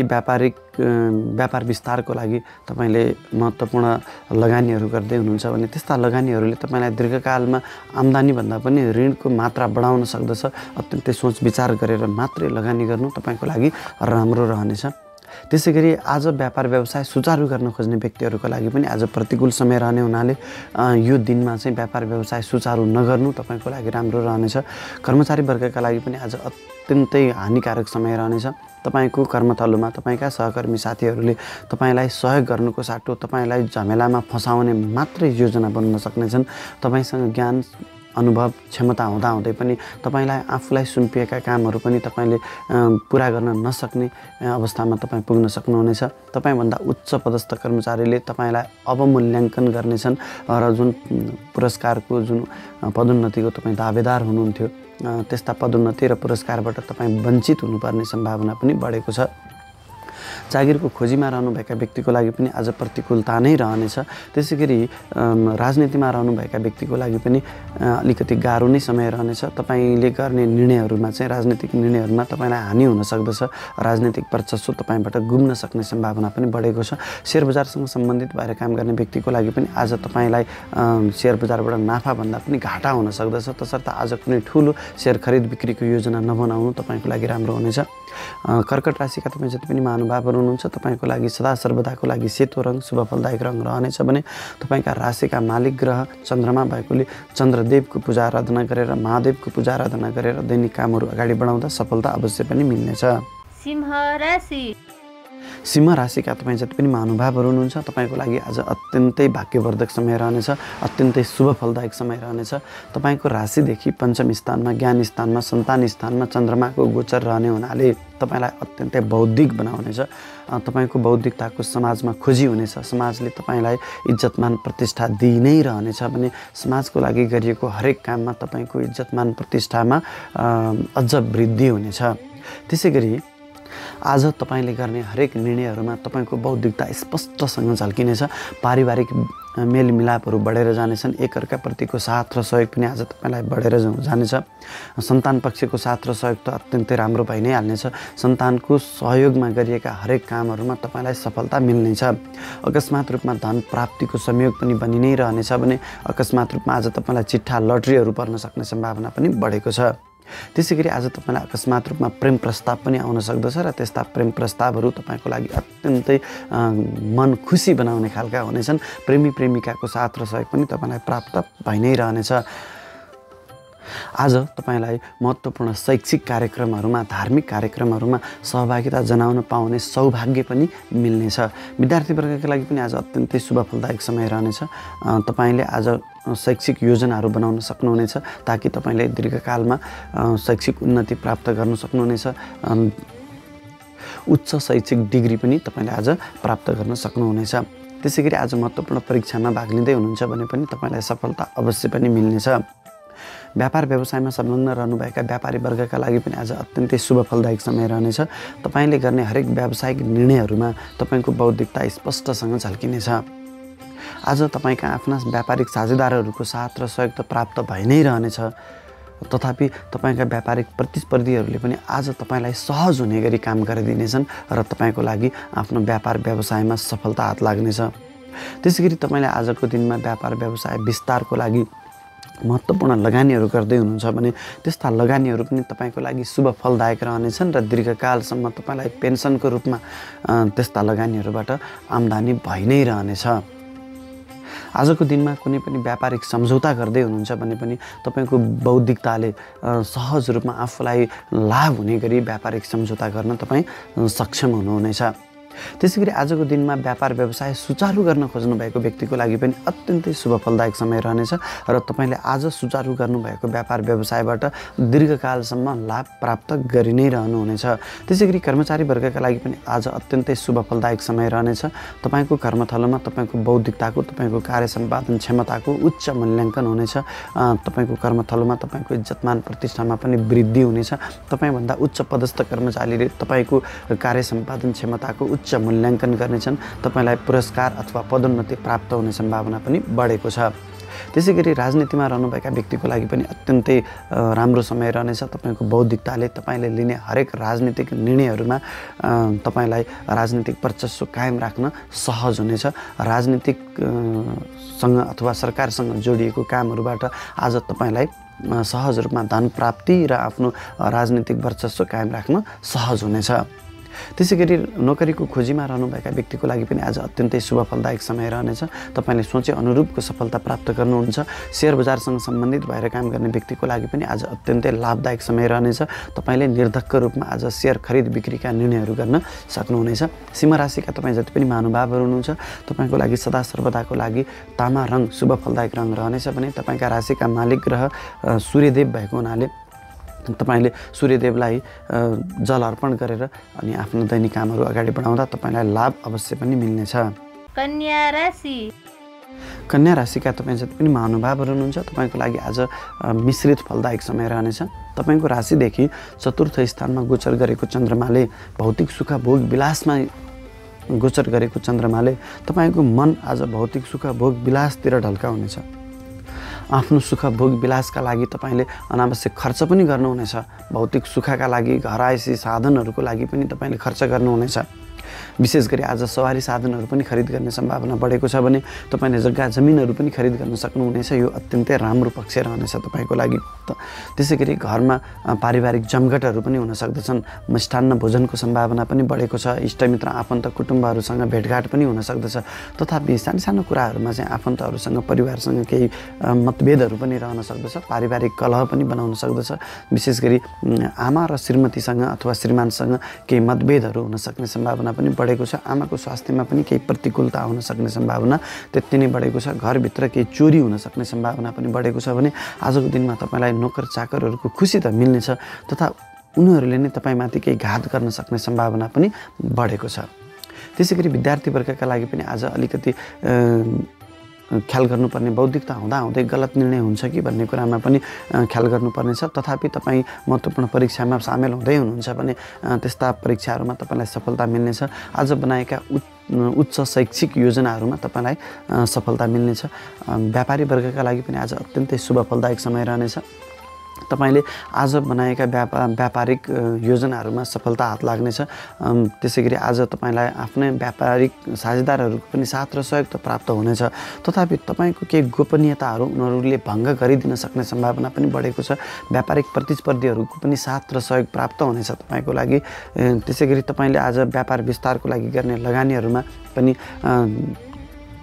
व्यापार विस्तारको लागि तपाईँले महत्त्वपूर्ण लगानीहरू गर्दै हुनुहुन्छ भने त्यस्ता लगानीहरूले तपाईँलाई दीर्घकालमा आम्दानीभन्दा पनि ऋणको मात्रा बढाउन सक्दछ। अत्यन्तै सोच विचार गरेर मात्रै लगानी गर्नु तपाईँको लागि राम्रो रहनेछ। त्यसै गरी आज व्यापार व्यवसाय सुचारू गर्न खोज्ने व्यक्तिहरूको लागि पनि आज प्रतिकूल समय रहने हुनाले यो दिनमा चाहिँ व्यापार व्यवसाय सुचारू नगर्नु तपाईँको लागि राम्रो रहनेछ। कर्मचारी वर्गका लागि पनि आज अत्यन्तै हानिकारक समय रहनेछ। तपाईँको कर्मथलोमा तपाईँका सहकर्मी साथीहरूले तपाईँलाई सहयोग गर्नुको साटो तपाईँलाई झमेलामा फसाउने मात्रै योजना बन्न सक्नेछन्। तपाईँसँग ज्ञान अनुभव क्षमता हुँदाहुँदै पनि तपाईँलाई आफूलाई सुम्पिएका कामहरू पनि तपाईँले पुरा गर्न नसक्ने अवस्थामा तपाईँ पुग्न सक्नुहुनेछ। तपाईँभन्दा उच्च पदस्थ कर्मचारीले तपाईँलाई अवमूल्याङ्कन गर्नेछन् र जुन पुरस्कारको जुन पदोन्नतिको तपाईँ दावेदार हुनुहुन्थ्यो त्यस्ता पदोन्नति र पुरस्कारबाट तपाईँ वञ्चित हुनुपर्ने सम्भावना पनि बढेको छ। जागिरको खोजीमा रहनुभएका व्यक्तिको लागि पनि आज प्रतिकूलता नै रहनेछ। त्यसै गरी राजनीतिमा रहनुभएका व्यक्तिको लागि पनि अलिकति गाह्रो नै समय रहनेछ। तपाईँले गर्ने निर्णयहरूमा चाहिँ राजनीतिक निर्णयहरूमा तपाईँलाई हानि हुन सक्दछ। राजनीतिक वर्चस्व तपाईँबाट गुम्न सक्ने सम्भावना पनि बढेको छ। सेयर बजारसँग सम्बन्धित भएर काम गर्ने व्यक्तिको लागि पनि आज तपाईँलाई सेयर बजारबाट नाफाभन्दा पनि घाटा हुन सक्दछ। तसर्थ आज कुनै ठुलो सेयर खरिद बिक्रीको योजना नबनाउनु तपाईँको लागि राम्रो हुनेछ। कर्कट राशिका तपाईँ जति पनि महानुभावहरू हुनुहुन्छ तपाईँको लागि सदा सर्वदाको लागि सेतो रङ शुभ फलदायक रङ रहनेछ भने तपाईँका राशिका मालिक ग्रह चन्द्रमा भएकोले चन्द्रदेवको पूजा आराधना गरेर महादेवको पूजा आराधना गरेर दैनिक कामहरू अगाडि बढाउँदा सफलता अवश्य पनि मिल्नेछ। सिंह राशि सिंह राशिका तपाईँ जति पनि महानुभावहरू हुनुहुन्छ तपाईँको लागि आज अत्यन्तै भाग्यवर्धक समय रहनेछ। अत्यन्तै शुभ फलदायक समय रहनेछ। तपाईँको राशिदेखि पञ्चम स्थानमा ज्ञान स्थानमा सन्तान स्थानमा चन्द्रमाको गोचर रहने हुनाले तपाईँलाई अत्यन्तै बौद्धिक बनाउनेछ। तपाईँको बौद्धिकताको समाजमा खोजी हुनेछ। समाजले तपाईँलाई इज्जतमान प्रतिष्ठा दिइ नै रहनेछ भने समाजको लागि गरिएको हरेक काममा तपाईँको इज्जतमान प्रतिष्ठामा अझ वृद्धि हुनेछ। त्यसै गरी आज तपाईँले गर्ने हरेक निर्णयहरूमा तपाईँको बौद्धिकता स्पष्टसँग झल्किनेछ। पारिवारिक मेलमिलापहरू बढेर जानेछन्। एकअर्काप्रतिको साथ र सहयोग पनि आज तपाईँलाई बढेर जानेछ। सन्तान पक्षको साथ र सहयोग त अत्यन्तै राम्रो भइ नै हाल्नेछ। सन्तानको सहयोगमा गरिएका हरेक कामहरूमा तपाईँलाई सफलता मिल्नेछ। अकस्मात रूपमा धन प्राप्तिको संयोग पनि बनि नै रहनेछ भने अकस्मात रूपमा आज तपाईँलाई चिट्ठा लटरीहरू पर्न सक्ने सम्भावना पनि बढेको छ। त्यसै गरी आज तपाईँलाई अकस्मात रूपमा प्रेम प्रस्ताव पनि आउन सक्दछ र त्यस्ता प्रेम प्रस्तावहरू तपाईँको लागि अत्यन्तै मन खुसी बनाउने खालका हुनेछन्। प्रेमी प्रेमिकाको साथ र सहयोग पनि तपाईँलाई प्राप्त भइ नै रहनेछ। आज तपाईँलाई महत्त्वपूर्ण शैक्षिक कार्यक्रमहरूमा, धार्मिक कार्यक्रमहरूमा सहभागिता जनाउन पाउने सौभाग्य पनि मिल्नेछ। विद्यार्थीवर्गका लागि पनि आज अत्यन्तै शुभ फलदायक समय रहनेछ। तपाईँले आज शैक्षिक योजनाहरू बनाउन सक्नुहुनेछ ताकि तपाईँले दीर्घकालमा शैक्षिक उन्नति प्राप्त गर्न सक्नुहुनेछ। उच्च शैक्षिक डिग्री पनि तपाईँले आज प्राप्त गर्न सक्नुहुनेछ। त्यसै गरी आज महत्त्वपूर्ण परीक्षामा भाग लिँदै हुनुहुन्छ भने पनि तपाईँलाई सफलता अवश्य पनि मिल्नेछ। व्यापार व्यवसायमा संलग्न रहनुभएका व्यापारी वर्गका लागि पनि आज अत्यन्तै शुभ फलदायक समय रहनेछ। तपाईँले गर्ने हरेक व्यावसायिक निर्णयहरूमा तपाईँको बौद्धिकता स्पष्टसँग झल्किनेछ। आज तपाईँका आफ्ना व्यापारिक साझेदारहरूको साथ र सहयोग त प्राप्त भइ नै रहनेछ। तथापि तपाईँका व्यापारिक प्रतिस्पर्धीहरूले पनि आज तपाईँलाई सहज हुने गरी काम गरिदिनेछन् र तपाईँको लागि आफ्नो व्यापार व्यवसायमा सफलता हात लाग्नेछ। त्यसै गरी तपाईँले आजको दिनमा व्यापार व्यवसाय विस्तारको लागि महत्त्वपूर्ण लगानीहरू गर्दै हुनुहुन्छ भने त्यस्ता लगानीहरू पनि तपाईँको लागि शुभ फलदायक रहनेछन् र दीर्घकालसम्म तपाईँलाई पेन्सनको रूपमा त्यस्ता लगानीहरूबाट आम्दानी भइ नै रहनेछ। आजको दिनमा कुनै पनि व्यापारिक सम्झौता गर्दै हुनुहुन्छ भने पनि तपाईँको बौद्धिकताले सहज रूपमा आफूलाई लाभ हुने गरी व्यापारिक सम्झौता गर्न तपाईँ सक्षम हुनुहुनेछ। त्यसै गरी आजको दिनमा व्यापार व्यवसाय सुचारू गर्न खोज्नु भएको व्यक्तिको लागि पनि अत्यन्तै शुभ फलदायक समय रहनेछ र तपाईँले आज सुचारू गर्नुभएको व्यापार व्यवसायबाट दीर्घकालसम्म लाभ प्राप्त गरि नै रहनुहुनेछ। त्यसै गरी कर्मचारी वर्गका लागि पनि आज अत्यन्तै शुभ फलदायक समय रहनेछ। तपाईँको कर्मथलोमा तपाईँको बौद्धिकताको, तपाईँको कार्य सम्पादन क्षमताको उच्च मूल्याङ्कन हुनेछ। तपाईँको कर्मथलोमा तपाईँको इज्जतमान प्रतिष्ठामा पनि वृद्धि हुनेछ। तपाईँभन्दा उच्च पदस्थ कर्मचारीले तपाईँको कार्य सम्पादन क्षमताको उच्च मूल्याङ्कन गर्नेछन्। तपाईँलाई पुरस्कार अथवा पदोन्नति प्राप्त हुने सम्भावना पनि बढेको छ। त्यसै गरी राजनीतिमा रहनुभएका व्यक्तिको लागि पनि अत्यन्तै राम्रो समय रहनेछ। तपाईँको बौद्धिकताले तपाईँले लिने हरेक राजनीतिक निर्णयहरूमा तपाईँलाई राजनीतिक वर्चस्व कायम राख्न सहज हुनेछ। राजनीतिकसँग अथवा सरकारसँग जोडिएको कामहरूबाट आज तपाईँलाई सहज रूपमा धन प्राप्ति र आफ्नो राजनीतिक वर्चस्व कायम राख्न सहज हुनेछ। त्यसै गरी नोकरीको खोजीमा रहनुभएका व्यक्तिको लागि पनि आज अत्यन्तै शुभ फलदायक समय रहनेछ। तपाईँले सोचे अनुरूपको सफलता प्राप्त गर्नुहुन्छ। सेयर बजारसँग सम्बन्धित भएर काम गर्ने व्यक्तिको लागि पनि आज अत्यन्तै लाभदायक समय रहनेछ। तपाईँले निर्धक्क रूपमा आज सेयर खरिद बिक्रीका निर्णयहरू गर्न सक्नुहुनेछ। सिंह राशिका तपाईँ जति पनि महानुभावहरू हुनुहुन्छ तपाईँको लागि सदा सर्वदाको लागि तामा रङ शुभ फलदायक रङ रहनेछ भने तपाईँका राशिका मालिक ग्रह सूर्यदेव भएको हुनाले तपाईँले सूर्यदेवलाई जल अर्पण गरेर अनि आफ्नो दैनिक कामहरू अगाडि बढाउँदा तपाईँलाई लाभ अवश्य पनि मिल्नेछ। कन्या राशि। कन्या राशिका तपाईँ जति पनि महानुभावहरू हुनुहुन्छ तपाईँको लागि आज मिश्रित फलदायक समय रहनेछ। तपाईँको राशिदेखि चतुर्थ स्थानमा गोचर गरेको चन्द्रमाले भौतिक सुख भोग विलासमा गोचर गरेको चन्द्रमाले तपाईँको मन आज भौतिक सुख भोग विलासतिर ढल्काउनेछ। आफ्नो सुख भोग विलासका लागि तपाईँले अनावश्यक खर्च पनि गर्नुहुनेछ। भौतिक सुखका लागि घरायसी साधनहरूको लागि पनि तपाईँले खर्च गर्नुहुनेछ। विशेष गरी आज सवारी साधनहरू पनि खरिद गर्ने सम्भावना बढेको छ भने तपाईँले जग्गा जमिनहरू पनि खरिद गर्न सक्नुहुनेछ। यो अत्यन्तै राम्रो पक्ष रहनेछ तपाईँको लागि। त्यसै गरी घरमा पारिवारिक जमघटहरू पनि हुन सक्दछन्। मिष्टान्न भोजनको सम्भावना पनि बढेको छ। इष्टमित्र आफन्त कुटुम्बहरूसँग भेटघाट पनि हुन सक्दछ। तथापि सानो सानो कुराहरूमा चाहिँ आफन्तहरूसँग परिवारसँग केही मतभेदहरू पनि रहन सक्दछ। पारिवारिक कलह पनि बनाउन सक्दछ। विशेष गरी आमा र श्रीमतीसँग अथवा श्रीमानसँग केही मतभेदहरू हुन सक्ने सम्भावना पनि बढेको छ। आमाको स्वास्थ्यमा पनि केही प्रतिकूलता हुन सक्ने सम्भावना त्यति नै बढेको छ। घरभित्र केही चोरी हुन सक्ने सम्भावना पनि बढेको छ भने आजको दिनमा तपाईँलाई नोकर चाकरहरूको खुसी त मिल्नेछ तथा उनीहरूले नै तपाईँमाथि केही घात गर्न सक्ने सम्भावना पनि बढेको छ। त्यसै गरी विद्यार्थीवर्गका लागि पनि आज अलिकति ख्याल गर्नुपर्ने, बौद्धिकता हुँदाहुँदै गलत निर्णय हुन्छ कि भन्ने कुरामा पनि ख्याल गर्नुपर्नेछ। तथापि तपाईँ महत्त्वपूर्ण परीक्षामा सामेल हुँदै हुनुहुन्छ भने त्यस्ता परीक्षाहरूमा तपाईँलाई सफलता मिल्नेछ। आज बनाएका उच्च शैक्षिक योजनाहरूमा तपाईँलाई सफलता मिल्नेछ। व्यापारी वर्गका लागि पनि आज अत्यन्तै शुभ फलदायक समय रहनेछ। तपाईँले आज बनाएका व्यापारिक योजनाहरूमा सफलता हात लाग्नेछ। त्यसै गरी आज तपाईँलाई आफ्नै व्यापारिक साझेदारहरूको पनि साथ र सहयोग त प्राप्त हुनेछ। तथापि तपाईँको केही गोपनीयताहरू उनीहरूले भङ्ग गरिदिन सक्ने सम्भावना पनि बढेको छ। व्यापारिक प्रतिस्पर्धीहरूको पनि साथ र सहयोग प्राप्त हुनेछ तपाईँको लागि। त्यसै गरी तपाईँले आज व्यापार विस्तारको लागि गर्ने लगानीहरूमा पनि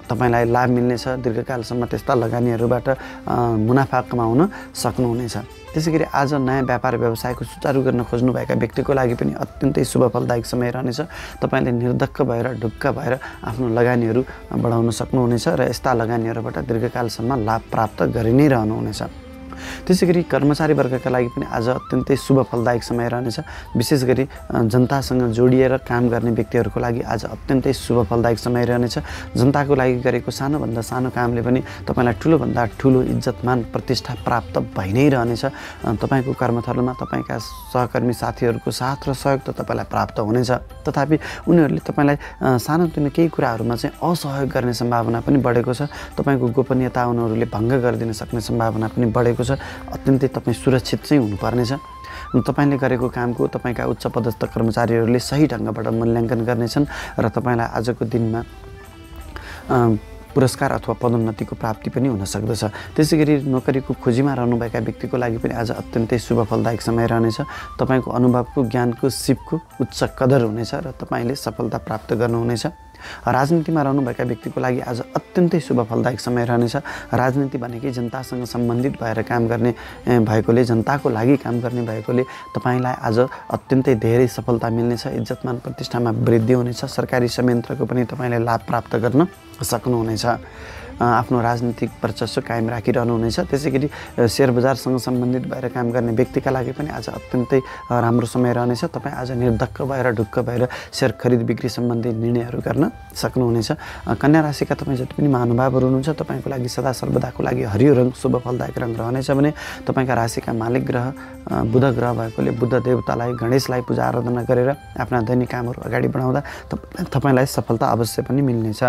तपाईलाई लाभ मिल्नेछ। दीर्घकालसम्म त्यस्ता लगानीहरूबाट मुनाफा कमाउन सक्नुहुनेछ। त्यसैगरी आज नयाँ व्यापार व्यवसायको सुचारू गर्न खोज्नुभएका व्यक्तिको लागि पनि अत्यन्तै शुभ फलदायक समय रहनेछ। तपाईँले निर्धक्क भएर ढुक्क भएर आफ्नो लगानीहरू बढाउन सक्नुहुनेछ र यस्ता लगानीहरूबाट दीर्घकालसम्म लाभ प्राप्त गरि नै रहनुहुनेछ। त्यसैगरी कर्मचारी वर्गका लागि पनि आज अत्यन्तै शुभ फलदायक समय रहनेछ। विशेष गरी जनतासँग जोडिएर काम गर्ने व्यक्तिहरूको लागि आज अत्यन्तै शुभ फलदायक समय रहनेछ। जनताको लागि गरेको सानोभन्दा सानो कामले पनि तपाईँलाई ठुलोभन्दा ठुलो इज्जतमान प्रतिष्ठा प्राप्त भइ नै रहनेछ। तपाईँको कर्मस्थलमा तपाईँका सहकर्मी साथीहरूको साथ र सहयोग त तपाईँलाई प्राप्त हुनेछ। तथापि उनीहरूले तपाईँलाई सानोतिनो केही कुराहरूमा चाहिँ असहयोग गर्ने सम्भावना पनि बढेको छ। तपाईँको गोपनीयता उनीहरूले भङ्ग गरिदिन सक्ने सम्भावना पनि बढेको छ। अत्यन्तै तपाईँ सुरक्षित चाहिँ हुनुपर्नेछ। तपाईँले गरेको कामको तपाईँका उच्च पदस्थ कर्मचारीहरूले सही ढङ्गबाट मूल्याङ्कन गर्नेछन् र तपाईँलाई आजको दिनमा पुरस्कार अथवा पदोन्नतिको प्राप्ति पनि हुन सक्दछ। त्यसैगरी नोकरीको खोजीमा रहनुभएका व्यक्तिको लागि पनि आज अत्यन्तै शुभ फलदायक समय रहनेछ। तपाईँको अनुभवको ज्ञानको सिपको उच्च कदर हुनेछ र तपाईँले सफलता प्राप्त गर्नुहुनेछ। राजनीतिमा रहनुभएका व्यक्तिको लागि आज अत्यन्तै शुभ फलदायक समय रहनेछ। राजनीति भनेकै जनतासँग सम्बन्धित भएर काम गर्ने भएकोले, जनताको लागि काम गर्ने भएकोले तपाईँलाई आज अत्यन्तै धेरै सफलता मिल्नेछ। इज्जतमान प्रतिष्ठामा वृद्धि हुनेछ। सरकारी संयन्त्रको पनि तपाईँले लाभ प्राप्त गर्न सक्नुहुनेछ। आफ्नो राजनीतिक वर्चस्व कायम राखिरहनुहुनेछ। त्यसैगरी शेयर बजारसँग सम्बन्धित भएर काम गर्ने व्यक्तिका लागि पनि आज अत्यन्तै राम्रो समय रहनेछ। तपाईँ आज निर्धक्क भएर ढुक्क भएर शेयर खरिद बिक्री सम्बन्धी निर्णयहरू गर्न सक्नुहुनेछ। कन्या राशिका तपाईँ जति पनि महानुभावहरू हुनुहुन्छ तपाईँको लागि सदा सर्वदाको लागि हरियो रङ शुभ फलदायक रङ रहनेछ भने तपाईँका राशिका मालिक ग्रह बुध ग्रह भएकोले बुद्ध देवतालाई गणेशलाई पूजा आराधना गरेर आफ्ना दैनिक कामहरू अगाडि बढाउँदा तपाईँलाई सफलता अवश्य पनि मिल्नेछ।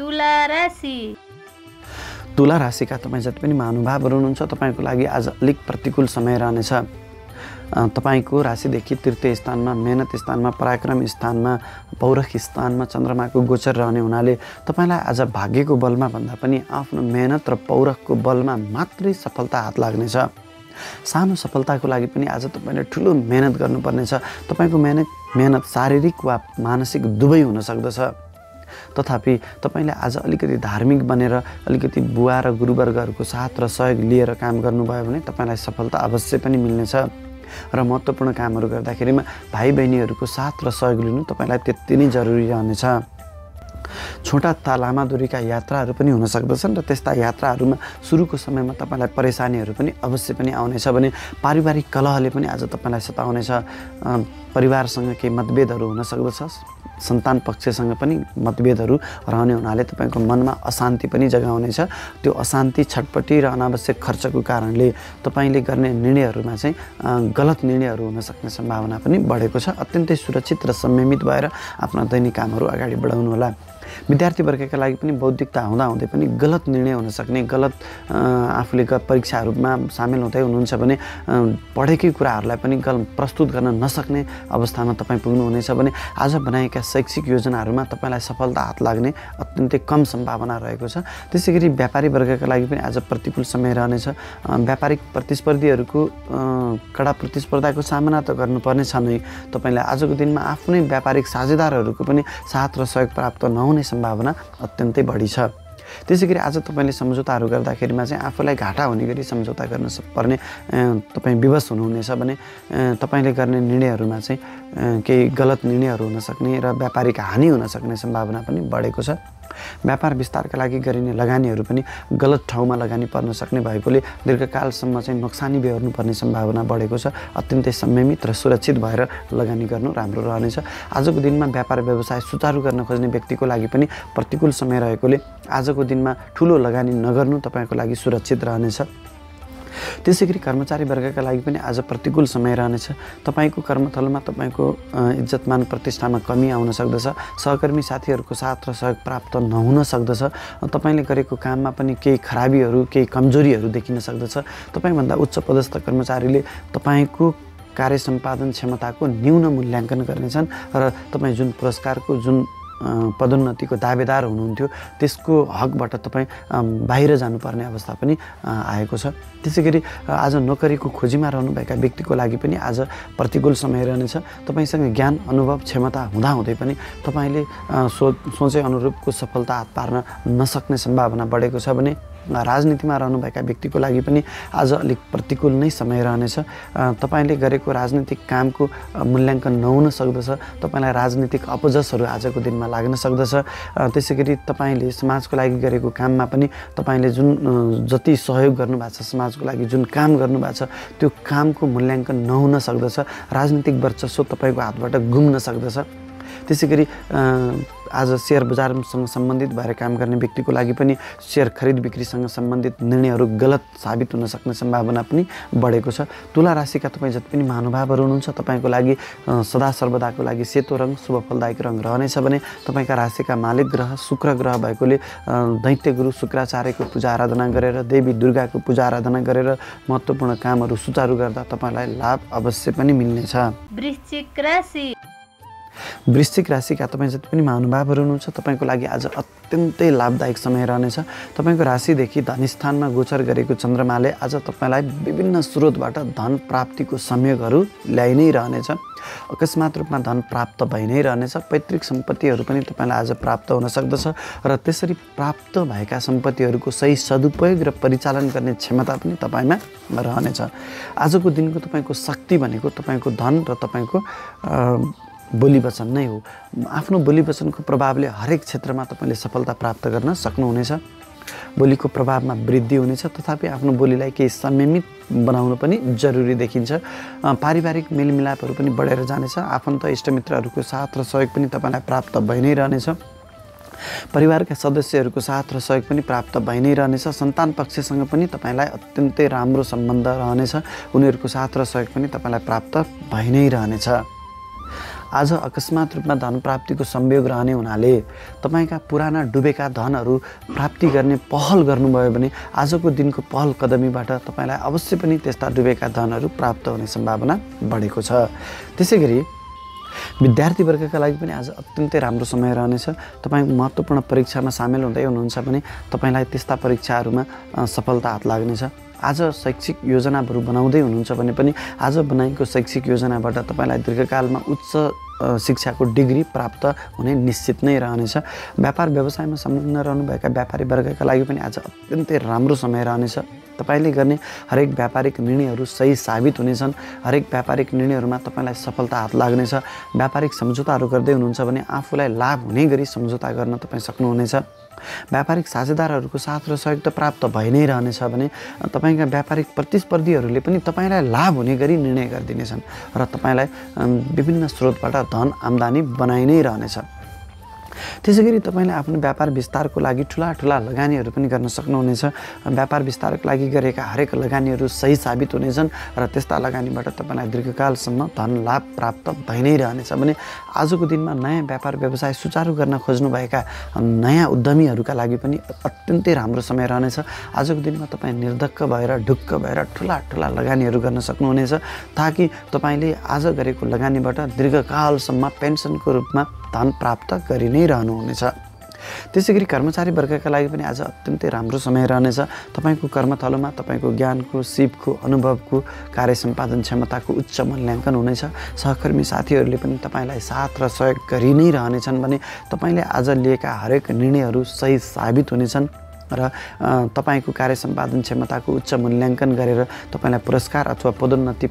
तुला राशिका तपाईँ जति पनि महानुभावहरू हुनुहुन्छ तपाईँको लागि आज अलिक प्रतिकूल समय रहनेछ। तपाईँको राशिदेखि तृतीय स्थानमा, मेहनत स्थानमा, पराक्रम स्थानमा, पौरख स्थानमा चन्द्रमाको गोचर रहने हुनाले तपाईँलाई आज भाग्यको बलमा भन्दा पनि आफ्नो मेहनत र पौरखको बलमा मात्रै सफलता हात लाग्नेछ। सानो सफलताको लागि पनि आज तपाईँले ठुलो मेहनत गर्नुपर्नेछ। तपाईँको मेहनत शारीरिक वा मानसिक दुवै हुन सक्दछ। तथापि तपाईँले आज अलिकति धार्मिक बनेर अलिकति बुवा र गुरुवर्गहरूको साथ र सहयोग लिएर काम गर्नुभयो भने तपाईँलाई सफलता अवश्य पनि मिल्नेछ। र महत्त्वपूर्ण कामहरू गर्दाखेरिमा भाइ बहिनीहरूको साथ र सहयोग लिनु तपाईँलाई त्यति नै जरुरी रहनेछ। छोटा तथा लामा दूरीका यात्राहरू पनि हुन सक्दछन् र त्यस्ता यात्राहरूमा सुरुको समयमा तपाईँलाई परेशानीहरू पनि अवश्य पनि आउनेछ भने पारिवारिक कलहले पनि आज तपाईँलाई सताउनेछ। परिवारसँग केही मतभेदहरू हुन सक्दछ। सन्तान पक्षसँग पनि मतभेदहरू रहने हुनाले तपाईँको मनमा अशान्ति पनि जगाउनेछ। त्यो अशान्ति, छटपटी र अनावश्यक खर्चको कारणले तपाईँले गर्ने निर्णयहरूमा चाहिँ गलत निर्णयहरू हुन सक्ने सम्भावना पनि बढेको छ। अत्यन्तै सुरक्षित र संयमित भएर आफ्ना दैनिक कामहरू अगाडि बढाउनुहोला। विद्यार्थी वर्गका लागि पनि बौद्धिकता हुँदाहुँदै पनि गलत निर्णय हुन सक्ने, गलत आफूले परीक्षाहरूमा सामेल हुँदै हुनुहुन्छ भने पढेकै कुराहरूलाई पनि प्रस्तुत गर्न नसक्ने अवस्थामा तपाईँ पुग्नुहुनेछ भने आज बनाएका शैक्षिक योजनाहरूमा तपाईँलाई सफलता हात लाग्ने अत्यन्तै कम सम्भावना रहेको छ। त्यसैगरी व्यापारी वर्गका लागि पनि आज प्रतिकूल समय रहनेछ। व्यापारिक प्रतिस्पर्धीहरूको कडा प्रतिस्पर्धाको सामना त गर्नुपर्ने छ नै। तपाईँलाई आजको दिनमा आफ्नै व्यापारिक साझेदारहरूको पनि साथ र सहयोग प्राप्त नहुने सम्भावना अत्यन्तै बढी छ। त्यसैगरी आज तपाईँले सम्झौताहरू गर्दाखेरिमा चाहिँ आफूलाई घाटा हुने गरी सम्झौता गर्न पर्ने तपाईँ विवश हुनुहुनेछ भने तपाईँले गर्ने निर्णयहरूमा चाहिँ केही गलत निर्णयहरू हुन सक्ने र व्यापारिक हानि हुन सक्ने सम्भावना पनि बढेको छ। व्यापार विस्तारका लागि गरिने लगानीहरू पनि गलत ठाउँमा लगानी पर्न सक्ने भएकोले दीर्घकालसम्म चाहिँ नोक्सानी बेहोर्नुपर्ने सम्भावना बढेको छ। अत्यन्तै संयमित र सुरक्षित भएर लगानी गर्नु राम्रो रहनेछ। आजको दिनमा व्यापार व्यवसाय सुचारू गर्न खोज्ने व्यक्तिको लागि पनि प्रतिकूल समय रहेकोले आजको दिनमा ठुलो लगानी नगर्नु तपाईँको लागि सुरक्षित रहनेछ। त्यसैगरी कर्मचारी वर्गका लागि पनि आज प्रतिकूल समय रहनेछ। तपाईँको कर्मस्थलमा तपाईँको इज्जतमान प्रतिष्ठामा कमी आउन सक्दछ। सहकर्मी साथीहरूको साथ र सहयोग प्राप्त नहुन सक्दछ। तपाईँले गरेको काममा पनि केही खराबीहरू, केही कमजोरीहरू देखिन सक्दछ। तपाईँभन्दा उच्च पदस्थ कर्मचारीले तपाईँको कार्य सम्पादन क्षमताको न्यून मूल्याङ्कन गर्नेछन् र तपाईँ जुन पुरस्कारको, जुन पदोन्नतिको दावेदार हुनुहुन्थ्यो त्यसको हकबाट तपाईँ बाहिर जानुपर्ने अवस्था पनि आएको छ। त्यसै गरी आज नोकरीको खोजीमा रहनुभएका व्यक्तिको लागि पनि आज प्रतिकूल समय रहनेछ। तपाईँसँग ज्ञान अनुभव क्षमता हुँदाहुँदै पनि तपाईँले सोचे अनुरूपको सफलता हात पार्न नसक्ने सम्भावना बढेको छ भने राजनीतिमा रहनुभएका व्यक्तिको लागि पनि आज अलिक प्रतिकूल नै समय रहनेछ। तपाईँले गरेको राजनीतिक कामको मूल्याङ्कन नहुन सक्दछ। तपाईँलाई राजनीतिक अपजसहरू आजको दिनमा लाग्न सक्दछ। त्यसै गरी तपाईँले समाजको लागि गरेको काममा पनि तपाईँले जुन जति सहयोग गर्नुभएको छ, समाजको लागि जुन काम गर्नुभएको छ त्यो कामको मूल्याङ्कन नहुन सक्दछ। राजनीतिक वर्चस्व तपाईँको हातबाट गुम्न सक्दछ। त्यसै गरी आज सेयर बजारसँग सम्बन्धित भएर काम गर्ने व्यक्तिको लागि पनि सेयर खरिद बिक्रीसँग सम्बन्धित निर्णयहरू गलत साबित हुन सक्ने सम्भावना पनि बढेको छ। तुला राशिका तपाईँ जति पनि महानुभावहरू हुनुहुन्छ तपाईँको लागि सदा सर्वदाको लागि सेतो रङ शुभ फलदायक रङ रहनेछ भने तपाईँका राशिका मालिक ग्रह शुक्र ग्रह भएकोले दैत्य गुरु शुक्राचार्यको पूजा आराधना गरेर देवी दुर्गाको पूजा आराधना गरेर महत्त्वपूर्ण कामहरू सुचारू गर्दा तपाईँलाई लाभ अवश्य पनि मिल्नेछ। वृश्चिक राशिका तपाईँ जति पनि महानुभावहरू हुनुहुन्छ तपाईँको लागि आज अत्यन्तै लाभदायक समय रहनेछ। तपाईँको राशिदेखि धनस्थानमा गोचर गरेको चन्द्रमाले आज तपाईँलाई विभिन्न स्रोतबाट धन प्राप्तिको संयोगहरू ल्याइ नै रहनेछ। अकस्मात रूपमा धन प्राप्त भइ नै रहनेछ। पैतृक सम्पत्तिहरू पनि तपाईँलाई आज प्राप्त हुन सक्दछ र त्यसरी प्राप्त भएका सम्पत्तिहरूको सही सदुपयोग र परिचालन गर्ने क्षमता पनि तपाईँमा रहनेछ। आजको दिनको तपाईँको शक्ति भनेको तपाईँको धन र तपाईँको बोली वचन नै हो। आफ्नो बोली वचनको प्रभावले हरेक क्षेत्रमा तपाईँले सफलता प्राप्त गर्न सक्नुहुनेछ। बोलीको प्रभावमा वृद्धि हुनेछ। तथापि आफ्नो बोलीलाई केही संयमित बनाउनु पनि जरुरी देखिन्छ। पारिवारिक मेलमिलापहरू पनि बढेर जानेछ। आफन्त इष्टमित्रहरूको साथ र सहयोग पनि तपाईँलाई प्राप्त भइ नै रहनेछ। परिवारका सदस्यहरूको साथ र सहयोग पनि प्राप्त भइ नै रहनेछ। सन्तान पक्षसँग पनि तपाईँलाई अत्यन्तै राम्रो सम्बन्ध रहनेछ। उनीहरूको साथ र सहयोग पनि तपाईँलाई प्राप्त भइ नै रहनेछ। आज अकस्मात रूपमा धन प्राप्तिको संयोग रहने हुनाले तपाईँका पुराना डुबेका धनहरू प्राप्ति गर्ने पहल गर्नुभयो भने आजको दिनको पहल कदमीबाट तपाईँलाई अवश्य पनि त्यस्ता डुबेका धनहरू प्राप्त हुने सम्भावना बढेको छ। त्यसै गरी विद्यार्थी वर्गका लागि पनि आज अत्यन्तै राम्रो समय रहनेछ। तपाईँ महत्त्वपूर्ण परीक्षामा सामेल हुँदै हुनुहुन्छ भने तपाईँलाई त्यस्ता परीक्षाहरूमा सफलता हात लाग्नेछ। आज शैक्षिक योजनाहरू बनाउँदै हुनुहुन्छ भने पनि आज बनाएको शैक्षिक योजनाबाट तपाईँलाई दीर्घकालमा उच्च शिक्षाको डिग्री प्राप्त हुने निश्चित नै रहनेछ। व्यापार व्यवसायमा संलग्न रहनुभएका व्यापारी वर्गका लागि पनि आज अत्यन्तै राम्रो समय रहनेछ। तपाईँले गर्ने हरेक व्यापारिक निर्णयहरू सही साबित हुनेछन्। हरेक व्यापारिक निर्णयहरूमा तपाईँलाई सफलता हात लाग्नेछ। व्यापारिक सम्झौताहरू गर्दै हुनुहुन्छ भने आफूलाई लाभ हुने गरी सम्झौता गर्न तपाईँ सक्नुहुनेछ। व्यापारिक साझेदारहरूको साथ र सहयोग त प्राप्त भइ नै रहनेछ भने तपाईँका व्यापारिक प्रतिस्पर्धीहरूले पनि तपाईँलाई लाभ हुने गरी निर्णय गरिदिनेछन् र तपाईँलाई विभिन्न स्रोतबाट धन आम्दानी बनाइ नै रहनेछ। त्यसै गरी तपाईँले आफ्नो व्यापार विस्तारको लागि ठुला लगानीहरू पनि गर्न सक्नुहुनेछ। व्यापार विस्तारको लागि गरेका हरेक लगानीहरू सही साबित हुनेछन् र त्यस्ता लगानीबाट तपाईँलाई दीर्घकालसम्म धन लाभ प्राप्त भइ नै रहनेछ भने आजको दिनमा नयाँ व्यापार व्यवसाय सुचारू गर्न खोज्नुभएका नयाँ उद्यमीहरूका लागि पनि अत्यन्तै राम्रो समय रहनेछ। आजको दिनमा तपाईँ निर्धक्क भएर ढुक्क भएर ठुला लगानीहरू गर्न सक्नुहुनेछ ताकि तपाईँले आज गरेको लगानीबाट दीर्घकालसम्म पेन्सनको रूपमा धन प्राप्त गरि नै रहनुहुनेछ। त्यसै गरी कर्मचारी वर्गका लागि पनि आज अत्यन्तै राम्रो समय रहनेछ। तपाईँको कर्मथलोमा तपाईँको ज्ञानको सिपको अनुभवको कार्य सम्पादन क्षमताको उच्च मूल्याङ्कन हुनेछ। सहकर्मी साथीहरूले पनि तपाईँलाई साथ र सहयोग गरि नै रहनेछन् भने तपाईँले आज लिएका हरेक निर्णयहरू सही साबित हुनेछन् र तपाईँको कार्य सम्पादन क्षमताको उच्च मूल्याङ्कन गरेर तपाईँलाई पुरस्कार अथवा पदोन्नति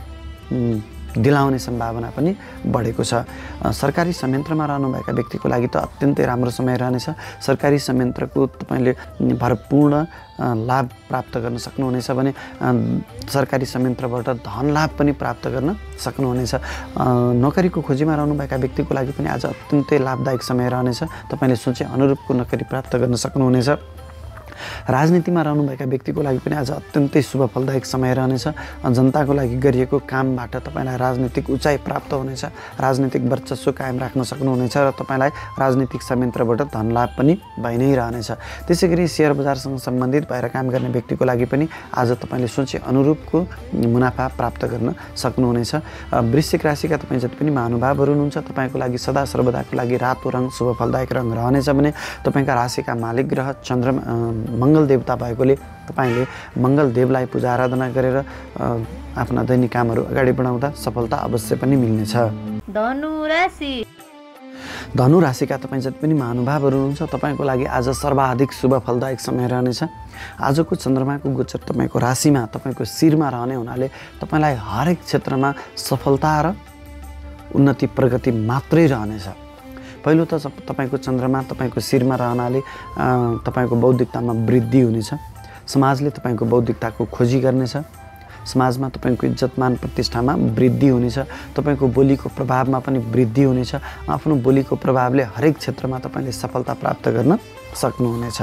दिलाउने सम्भावना पनि बढेको छ। सरकारी संयन्त्रमा रहनुभएका व्यक्तिको लागि त अत्यन्तै राम्रो समय रहनेछ। सरकारी संयन्त्रको तपाईँले भरपूर्ण लाभ प्राप्त गर्न सक्नुहुनेछ भने सरकारी संयन्त्रबाट धन लाभ पनि प्राप्त गर्न सक्नुहुनेछ। नोकरीको खोजीमा रहनुभएका व्यक्तिको लागि पनि आज अत्यन्तै लाभदायक समय रहनेछ। तपाईँले सोचे अनुरूपको नोकरी प्राप्त गर्न सक्नुहुनेछ। राजनीतिमा रहनुभएका व्यक्तिको लागि पनि आज अत्यन्तै शुभ फलदायक समय रहनेछ। जनताको लागि गरिएको कामबाट तपाईँलाई राजनीतिक उचाइ प्राप्त हुनेछ, राजनीतिक वर्चस्व कायम राख्न सक्नुहुनेछ र तपाईँलाई राजनीतिक संयन्त्रबाट धनलाभ पनि भइ नै रहनेछ। त्यसै गरी सेयर बजारसँग सम्बन्धित भएर काम गर्ने व्यक्तिको लागि पनि आज तपाईँले सोचे अनुरूपको मुनाफा प्राप्त गर्न सक्नुहुनेछ। वृश्चिक राशिका तपाईँ जति पनि महानुभावहरू हुनुहुन्छ तपाईँको लागि सदा सर्वदाको लागि रातो रङ शुभ फलदायक रङ रहनेछ भने तपाईँका राशिका मालिक ग्रह चन्द्रमा मङ्गल देवता भएकोले तपाईँले मङ्गल देवलाई पूजा आराधना गरेर आफ्ना दैनिक कामहरू अगाडि बढाउँदा सफलता अवश्य पनि मिल्नेछ। धनु राशिका तपाईँ जति पनि महानुभावहरू हुनुहुन्छ तपाईँको लागि आज सर्वाधिक शुभ फलदायक समय रहनेछ। आजको चन्द्रमाको गोचर तपाईँको राशिमा तपाईँको शिरमा रहने हुनाले तपाईँलाई हरेक क्षेत्रमा सफलता र उन्नति प्रगति मात्रै रहनेछ। पहिलो त तपाईँको चन्द्रमा तपाईँको शिरमा रहनाले तपाईँको बौद्धिकतामा वृद्धि हुनेछ। समाजले तपाईँको बौद्धिकताको खोजी गर्नेछ। समाजमा तपाईँको इज्जतमान प्रतिष्ठामा वृद्धि हुनेछ। तपाईँको बोलीको प्रभावमा पनि वृद्धि हुनेछ। आफ्नो बोलीको प्रभावले हरेक क्षेत्रमा तपाईँले सफलता प्राप्त गर्न सक्नुहुनेछ।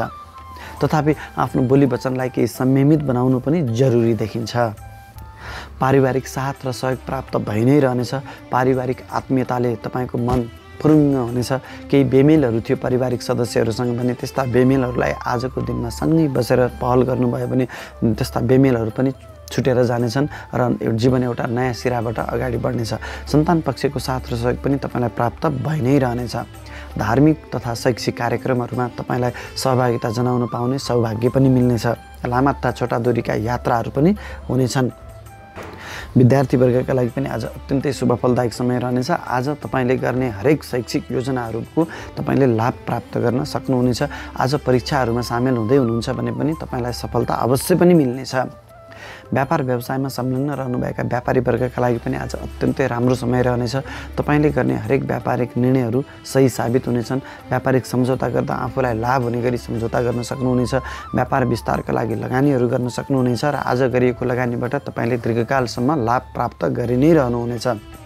तथापि आफ्नो बोली वचनलाई केही संयमित बनाउनु पनि जरुरी देखिन्छ। पारिवारिक साथ र सहयोग प्राप्त भइ नै रहनेछ। पारिवारिक आत्मीयताले तपाईँको मन फुरुङ्ग हुनेछ। केही बेमेलहरू थियो पारिवारिक सदस्यहरूसँग भने त्यस्ता बेमेलहरूलाई आजको दिनमा सँगै बसेर पहल गर्नुभयो भने त्यस्ता बेमेलहरू पनि छुटेर जानेछन् र जीवन एउटा नयाँ सिराबाट अगाडि बढ्नेछ। सन्तान पक्षको साथ र सहयोग पनि तपाईँलाई प्राप्त भइ नै रहनेछ। धार्मिक तथा शैक्षिक कार्यक्रमहरूमा तपाईँलाई सहभागिता जनाउन पाउने सौभाग्य पनि मिल्नेछ। लामा तथा छोटा दूरीका यात्राहरू पनि हुनेछन्। विद्यार्थीवर्गका लागि पनि आज अत्यन्तै शुभ फलदायक समय रहनेछ। आज तपाईँले गर्ने हरेक शैक्षिक योजनाहरूको तपाईँले लाभ प्राप्त गर्न सक्नुहुनेछ। आज परीक्षाहरूमा सामेल हुँदै हुनुहुन्छ भने पनि तपाईँलाई सफलता अवश्य पनि मिल्नेछ। व्यापार व्यवसायमा संलग्न रहनुभएका व्यापारी वर्गका लागि पनि आज अत्यन्तै राम्रो समय रहनेछ। तपाईँले गर्ने हरेक व्यापारिक निर्णयहरू सही साबित हुनेछन्। व्यापारिक सम्झौता गर्दा आफूलाई लाभ हुने गरी सम्झौता गर्न सक्नुहुनेछ। व्यापार विस्तारका लागि लगानीहरू गर्न सक्नुहुनेछ र आज गरिएको लगानीबाट तपाईँले दीर्घकालसम्म लाभ प्राप्त गरि नै रहनुहुनेछ।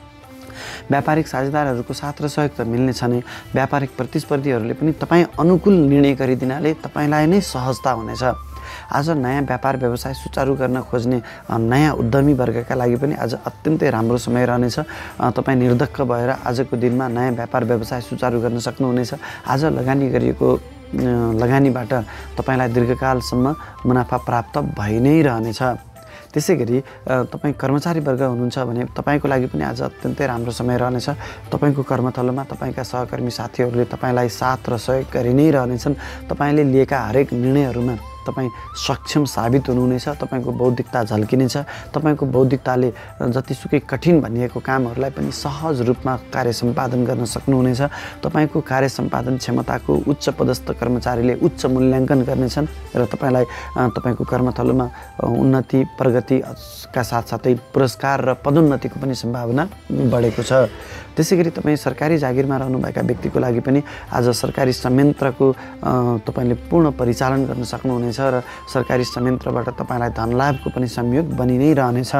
व्यापारिक साझेदारहरूको साथ र सहयोग त मिल्नेछ नै। व्यापारिक प्रतिस्पर्धीहरूले पनि तपाईँ अनुकूल निर्णय गरिदिनाले तपाईँलाई नै सहजता हुनेछ। आज नयाँ व्यापार व्यवसाय सुचारू गर्न खोज्ने नयाँ उद्यमी वर्गका लागि पनि आज अत्यन्तै राम्रो समय रहनेछ। तपाईँ निर्धक्क भएर आजको दिनमा नयाँ व्यापार व्यवसाय सुचारू गर्न सक्नुहुनेछ। आज लगानी गरिएको लगानीबाट तपाईँलाई दीर्घकालसम्म मुनाफा प्राप्त भइ नै रहनेछ। त्यसै गरी तपाईँ कर्मचारी वर्ग हुनुहुन्छ भने तपाईँको लागि पनि आज अत्यन्तै राम्रो समय रहनेछ। तपाईँको कर्मथलोमा तपाईँका सहकर्मी साथीहरूले तपाईँलाई साथ र सहयोग गरि नै रहनेछन्। तपाईँले लिएका हरेक निर्णयहरूमा तपाईँ सक्षम साबित हुनुहुनेछ। तपाईँको बौद्धिकता झल्किनेछ। तपाईँको बौद्धिकताले जतिसुकै कठिन भनिएको कामहरूलाई पनि सहज रूपमा कार्य सम्पादन गर्न सक्नुहुनेछ। तपाईँको कार्य सम्पादन क्षमताको उच्च पदस्थ कर्मचारीले उच्च मूल्याङ्कन गर्नेछन् र तपाईँलाई तपाईँको कर्मथलोमा उन्नति प्रगतिका साथसाथै पुरस्कार र पदोन्नतिको पनि सम्भावना बढेको छ। त्यसै गरी तपाईँ सरकारी जागिरमा रहनुभएका व्यक्तिको लागि पनि आज सरकारी संयन्त्रको तपाईँले पूर्ण परिचालन गर्न सक्नुहुनेछ र सरकारी संयन्त्रबाट तपाईँलाई धनलाभको पनि संयोग बनि नै रहनेछ।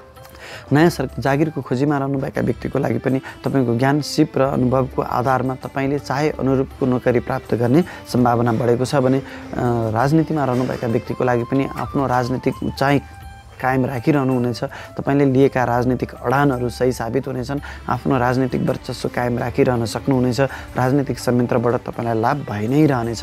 नयाँ जागिरको खोजीमा रहनुभएका व्यक्तिको लागि पनि तपाईँको ज्ञान सिप र अनुभवको आधारमा तपाईँले चाहे अनुरूपको नोकरी प्राप्त गर्ने सम्भावना बढेको छ भने राजनीतिमा रहनुभएका व्यक्तिको लागि पनि आफ्नो राजनीतिक उचाइ कायम राखिरहनुहुनेछ। तपाईँले लिएका राजनीतिक अडानहरू सही साबित हुनेछन्। आफ्नो राजनीतिक वर्चस्व कायम राखिरहन सक्नुहुनेछ। राजनीतिक संयन्त्रबाट तपाईँलाई लाभ भइ नै रहनेछ।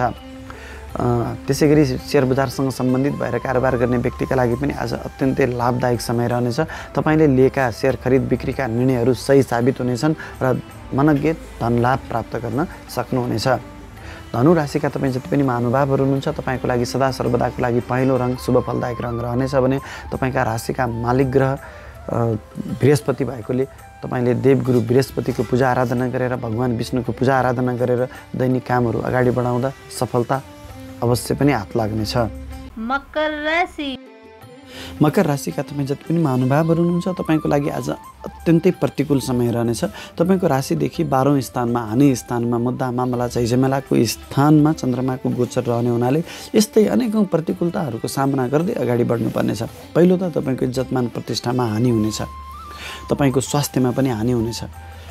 त्यसै गरी सेयर बजारसँग सम्बन्धित भएर कारोबार गर्ने व्यक्तिका लागि पनि आज अत्यन्तै लाभदायक समय रहनेछ। तपाईँले लिएका सेयर खरिद बिक्रीका निर्णयहरू सही साबित हुनेछन् र मनज्ञ धनलाभ प्राप्त गर्न सक्नुहुनेछ। धनु राशिका तपाईँ जति पनि महानुभावहरू हुनुहुन्छ तपाईँको लागि सदा सर्वदाको लागि पहेँलो रङ शुभ फलदायक रङ रहनेछ भने तपाईँका राशिका मालिक ग्रह बृहस्पति भएकोले तपाईँले देवगुरु बृहस्पतिको पूजा आराधना गरेर भगवान् विष्णुको पूजा आराधना गरेर दैनिक कामहरू अगाडि बढाउँदा सफलता अवश्य पनि हात लाग्नेछ। मकर राशिका तपाईँ जति पनि महानुभावहरू हुनुहुन्छ तपाईँको लागि आज अत्यन्तै प्रतिकूल समय रहनेछ। तपाईँको राशिदेखि 12औं स्थानमा हानि स्थानमा मुद्दा मामला झैझमेलाको स्थानमा चन्द्रमाको गोचर रहने हुनाले यस्तै अनेकौँ प्रतिकूलताहरूको सामना गर्दै अगाडि बढ्नुपर्नेछ। पहिलो त तपाईँको इज्जतमान प्रतिष्ठामा हानि हुनेछ। तपाईँको स्वास्थ्यमा पनि हानि हुनेछ।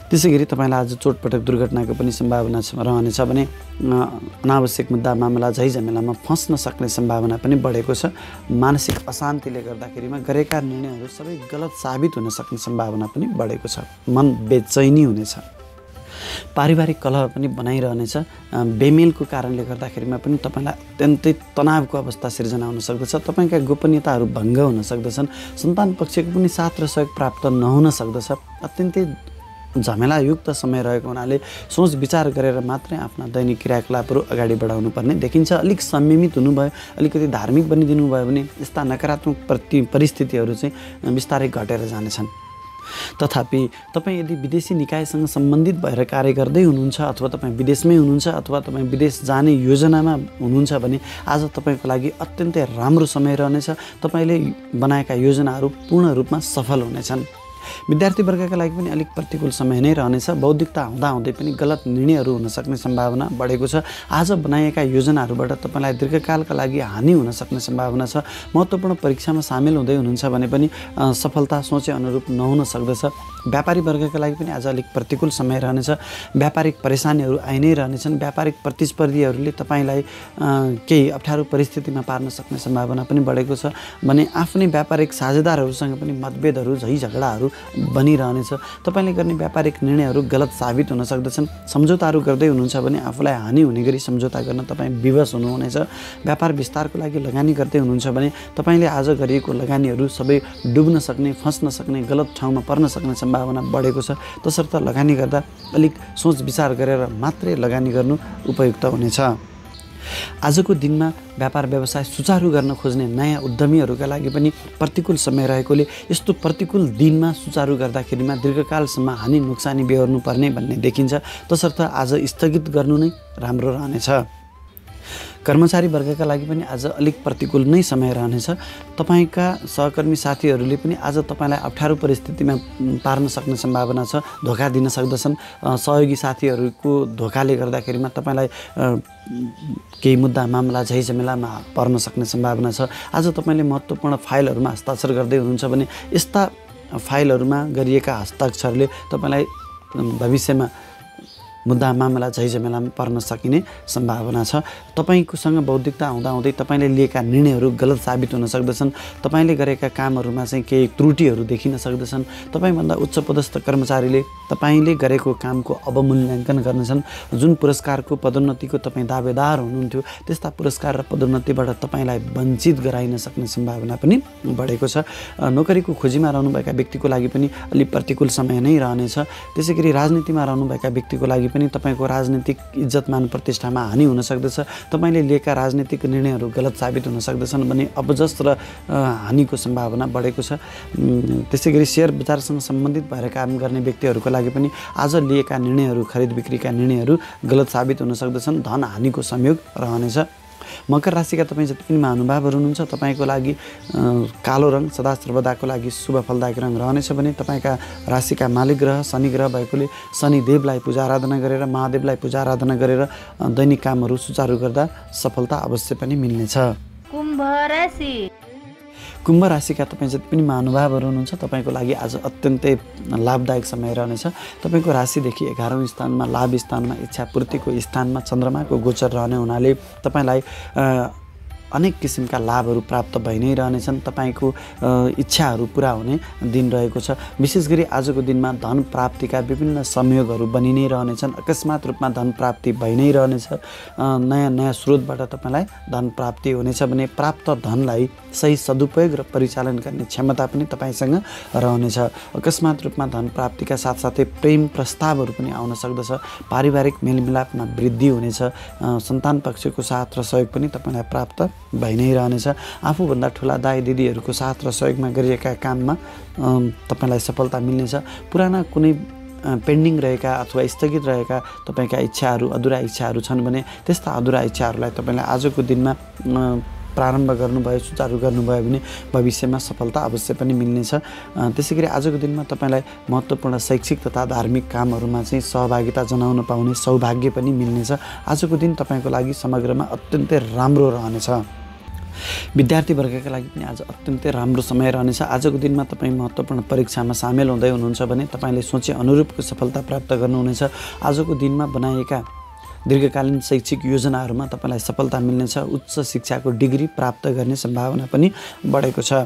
त्यसै गरी तपाईँलाई आज चोटपटक दुर्घटनाको पनि सम्भावना रहनेछ भने अनावश्यक मुद्दा मामला झैझमेलामा फस्न सक्ने सम्भावना पनि बढेको छ। मानसिक अशान्तिले गर्दाखेरिमा गरेका निर्णयहरू सबै गलत साबित हुन सक्ने सम्भावना पनि बढेको छ। मन बेचैनी हुनेछ। पारिवारिक कलह पनि बनाइरहनेछ। बेमेलको कारणले गर्दाखेरिमा पनि तपाईँलाई अत्यन्तै तनावको अवस्था सिर्जना हुन सक्दछ। तपाईँका गोपनीयताहरू भङ्ग हुन सक्दछन्। सन्तान पक्षको पनि साथ र सहयोग प्राप्त नहुन सक्दछ। अत्यन्तै झमेलायुक्त समय रहेको हुनाले सोच विचार गरेर मात्रै आफ्ना दैनिक क्रियाकलापहरू अगाडि बढाउनु पर्ने देखिन्छ। अलिक संयमित हुनुभयो, अलिकति धार्मिक बनिदिनु भयो भने यस्ता नकारात्मक परिस्थितिहरू चाहिँ बिस्तारै घटेर जानेछन्। तथापि तपाईँ यदि विदेशी निकायसँग सम्बन्धित भएर कार्य गर्दै हुनुहुन्छ अथवा तपाईँ विदेशमै हुनुहुन्छ अथवा तपाईँ विदेश जाने योजनामा हुनुहुन्छ भने आज तपाईँको लागि अत्यन्तै राम्रो समय रहनेछ। तपाईँले बनाएका योजनाहरू पूर्ण रूपमा सफल हुनेछन्। विद्यार्थीवर्गका लागि पनि अलिक प्रतिकूल समय नै रहनेछ। बौद्धिकता हुँदाहुँदै पनि गलत निर्णयहरू हुन सक्ने सम्भावना बढेको छ। आज बनाएका योजनाहरूबाट तपाईँलाई दीर्घकालका लागि हानि हुन सक्ने सम्भावना छ। महत्त्वपूर्ण परीक्षामा सामेल हुँदै हुनुहुन्छ भने पनि सफलता सोचे अनुरूप नहुन सक्दछ। व्यापारी वर्गका लागि पनि आज अलिक प्रतिकूल समय रहनेछ। व्यापारिक परेशानीहरू आइ नै रहनेछन्। व्यापारिक प्रतिस्पर्धीहरूले तपाईँलाई केही अप्ठ्यारो परिस्थितिमा पार्न सक्ने सम्भावना पनि बढेको छ भने आफ्नै व्यापारिक साझेदारहरूसँग पनि मतभेदहरू झैझगडाहरू बनिरहनेछ। तपाईँले गर्ने व्यापारिक निर्णयहरू गलत साबित हुन सक्दछन्। सम्झौताहरू गर्दै हुनुहुन्छ भने आफूलाई हानि हुने गरी सम्झौता गर्न तपाईँ विवश हुनुहुनेछ। व्यापार विस्तारको लागि लगानी गर्दै हुनुहुन्छ भने तपाईँले आज गरिएको लगानीहरू सबै डुब्न सक्ने, फस्न सक्ने, गलत ठाउँमा पर्न सक्ने सम्भावना बढेको छ। तसर्थ लगानी गर्दा अलिक सोच विचार गरेर मात्रै लगानी गर्नु उपयुक्त हुनेछ। आजको दिनमा व्यापार व्यवसाय सुचारू गर्न खोज्ने नयाँ उद्यमीहरूका लागि पनि प्रतिकूल समय रहेकोले यस्तो प्रतिकूल दिनमा सुचारू गर्दाखेरिमा दीर्घकालसम्म हानि नोक्सानी बेहोर्नु पर्ने भन्ने देखिन्छ। तसर्थ आज स्थगित गर्नु नै राम्रो रहनेछ। कर्मचारी वर्गका लागि पनि आज अलिक प्रतिकूल नै समय रहनेछ। तपाईँका सहकर्मी साथीहरूले पनि आज तपाईँलाई अप्ठ्यारो परिस्थितिमा पार्न सक्ने सम्भावना छ। धोका दिन सक्दछन्। सहयोगी साथीहरूको धोकाले गर्दाखेरिमा तपाईँलाई केही मुद्दा मामला झैझमेलामा पर्न सक्ने सम्भावना छ। आज तपाईँले महत्त्वपूर्ण फाइलहरूमा हस्ताक्षर गर्दै हुनुहुन्छ भने यस्ता फाइलहरूमा गरिएका हस्ताक्षरले तपाईँलाई भविष्यमा मुद्दा मामला झैझमेलामा पर्न सकिने सम्भावना छ। तपाईँकोसँग बौद्धिकता हुँदाहुँदै तपाईँले लिएका निर्णयहरू गलत साबित हुन सक्दछन्। तपाईँले गरेका कामहरूमा चाहिँ केही त्रुटिहरू देखिन सक्दछन्। तपाईँभन्दा उच्च पदस्थ कर्मचारीले तपाईँले गरेको कामको अवमूल्याङ्कन गर्नेछन्। जुन पुरस्कारको पदोन्नतिको तपाईँ दावेदार हुनुहुन्थ्यो त्यस्ता पुरस्कार र पदोन्नतिबाट तपाईँलाई वञ्चित गराइन सक्ने सम्भावना पनि बढेको छ। नोकरीको खोजीमा रहनुभएका व्यक्तिको लागि पनि अलि प्रतिकूल समय नै रहनेछ। त्यसै गरी राजनीतिमा रहनुभएका व्यक्तिको लागि पनि तपाईँको राजनीतिक इज्जतमान प्रतिष्ठामा हानि हुन सक्दछ। तपाईँले लिएका राजनीतिक निर्णयहरू गलत साबित हुन सक्दछन् भने अपजस र हानिको सम्भावना बढेको छ। त्यसै गरी सेयर बजारसँग सम्बन्धित भएर काम गर्ने व्यक्तिहरूको लागि पनि आज लिएका निर्णयहरू, खरिद बिक्रीका निर्णयहरू गलत साबित हुन सक्दछन्। धन हानिको संयोग रहनेछ। मकर राशिका तपाईँ जति पनि महानुभावहरू हुनुहुन्छ तपाईँको लागि कालो रङ सदा सर्वदाको लागि शुभ फलदायक रङ रहनेछ भने तपाईँका राशिका मालिक ग्रह शनि ग्रह भएकोले शनिदेवलाई पूजा आराधना गरेर, महादेवलाई पूजा आराधना गरेर दैनिक कामहरू सुचारू गर्दा सफलता अवश्य पनि मिल्नेछ। कुम्भ राशि। कुम्भ राशिका तपाईँ जति पनि महानुभावहरू हुनुहुन्छ तपाईँको लागि आज अत्यन्तै लाभदायक समय रहनेछ। तपाईँको राशिदेखि 11औँ स्थानमा, लाभ स्थानमा, इच्छापूर्तिको स्थानमा चन्द्रमाको गोचर रहने हुनाले तपाईँलाई अनेक किसिमका लाभहरू प्राप्त भइ नै रहनेछन्। तपाईँको इच्छाहरू पुरा हुने दिन रहेको छ। विशेष गरी आजको दिनमा धन प्राप्तिका विभिन्न संयोगहरू बनि नै रहनेछन्। अकस्मात रूपमा धन प्राप्ति भइ नै रहनेछ। नयाँ नयाँ स्रोतबाट तपाईँलाई धन प्राप्ति हुनेछ भने प्राप्त धनलाई सही सदुपयोग र परिचालन गर्ने क्षमता पनि तपाईँसँग रहनेछ। अकस्मात रूपमा धन प्राप्तिका साथसाथै प्रेम प्रस्तावहरू पनि आउन सक्दछ। पारिवारिक मेलमिलापमा वृद्धि हुनेछ। सन्तान पक्षको साथ र सहयोग पनि तपाईँलाई प्राप्त भइ नै रहनेछ। आफूभन्दा ठुला दाइ दिदीहरूको साथ र सहयोगमा गरिएका काममा तपाईँलाई सफलता मिल्नेछ। पुराना कुनै पेन्डिङ रहेका अथवा स्थगित रहेका तपाईँका इच्छाहरू, अधुरा इच्छाहरू छन् भने त्यस्ता अधुरा इच्छाहरूलाई तपाईँले आजको दिनमा प्रारम्भ गर्नुभयो, सुचारू गर्नुभयो भने भविष्यमा सफलता अवश्य पनि मिल्नेछ। त्यसै गरी आजको दिनमा तपाईँलाई महत्त्वपूर्ण शैक्षिक तथा धार्मिक कामहरूमा चाहिँ सहभागिता जनाउन पाउने सौभाग्य पनि मिल्नेछ। आजको दिन तपाईँको लागि समग्रमा अत्यन्तै राम्रो रहनेछ। विद्यार्थी वर्गका लागि पनि आज अत्यन्तै राम्रो समय रहनेछ। आजको दिनमा तपाईँ महत्त्वपूर्ण परीक्षामा सामेल हुँदै हुनुहुन्छ भने तपाईँले सोचे अनुरूपको सफलता प्राप्त गर्नुहुनेछ। आजको दिनमा बनाइएका दीर्घकालीन शैक्षिक योजनाहरूमा तपाईँलाई सफलता मिल्नेछ। उच्च शिक्षाको डिग्री प्राप्त गर्ने सम्भावना पनि बढेको छ।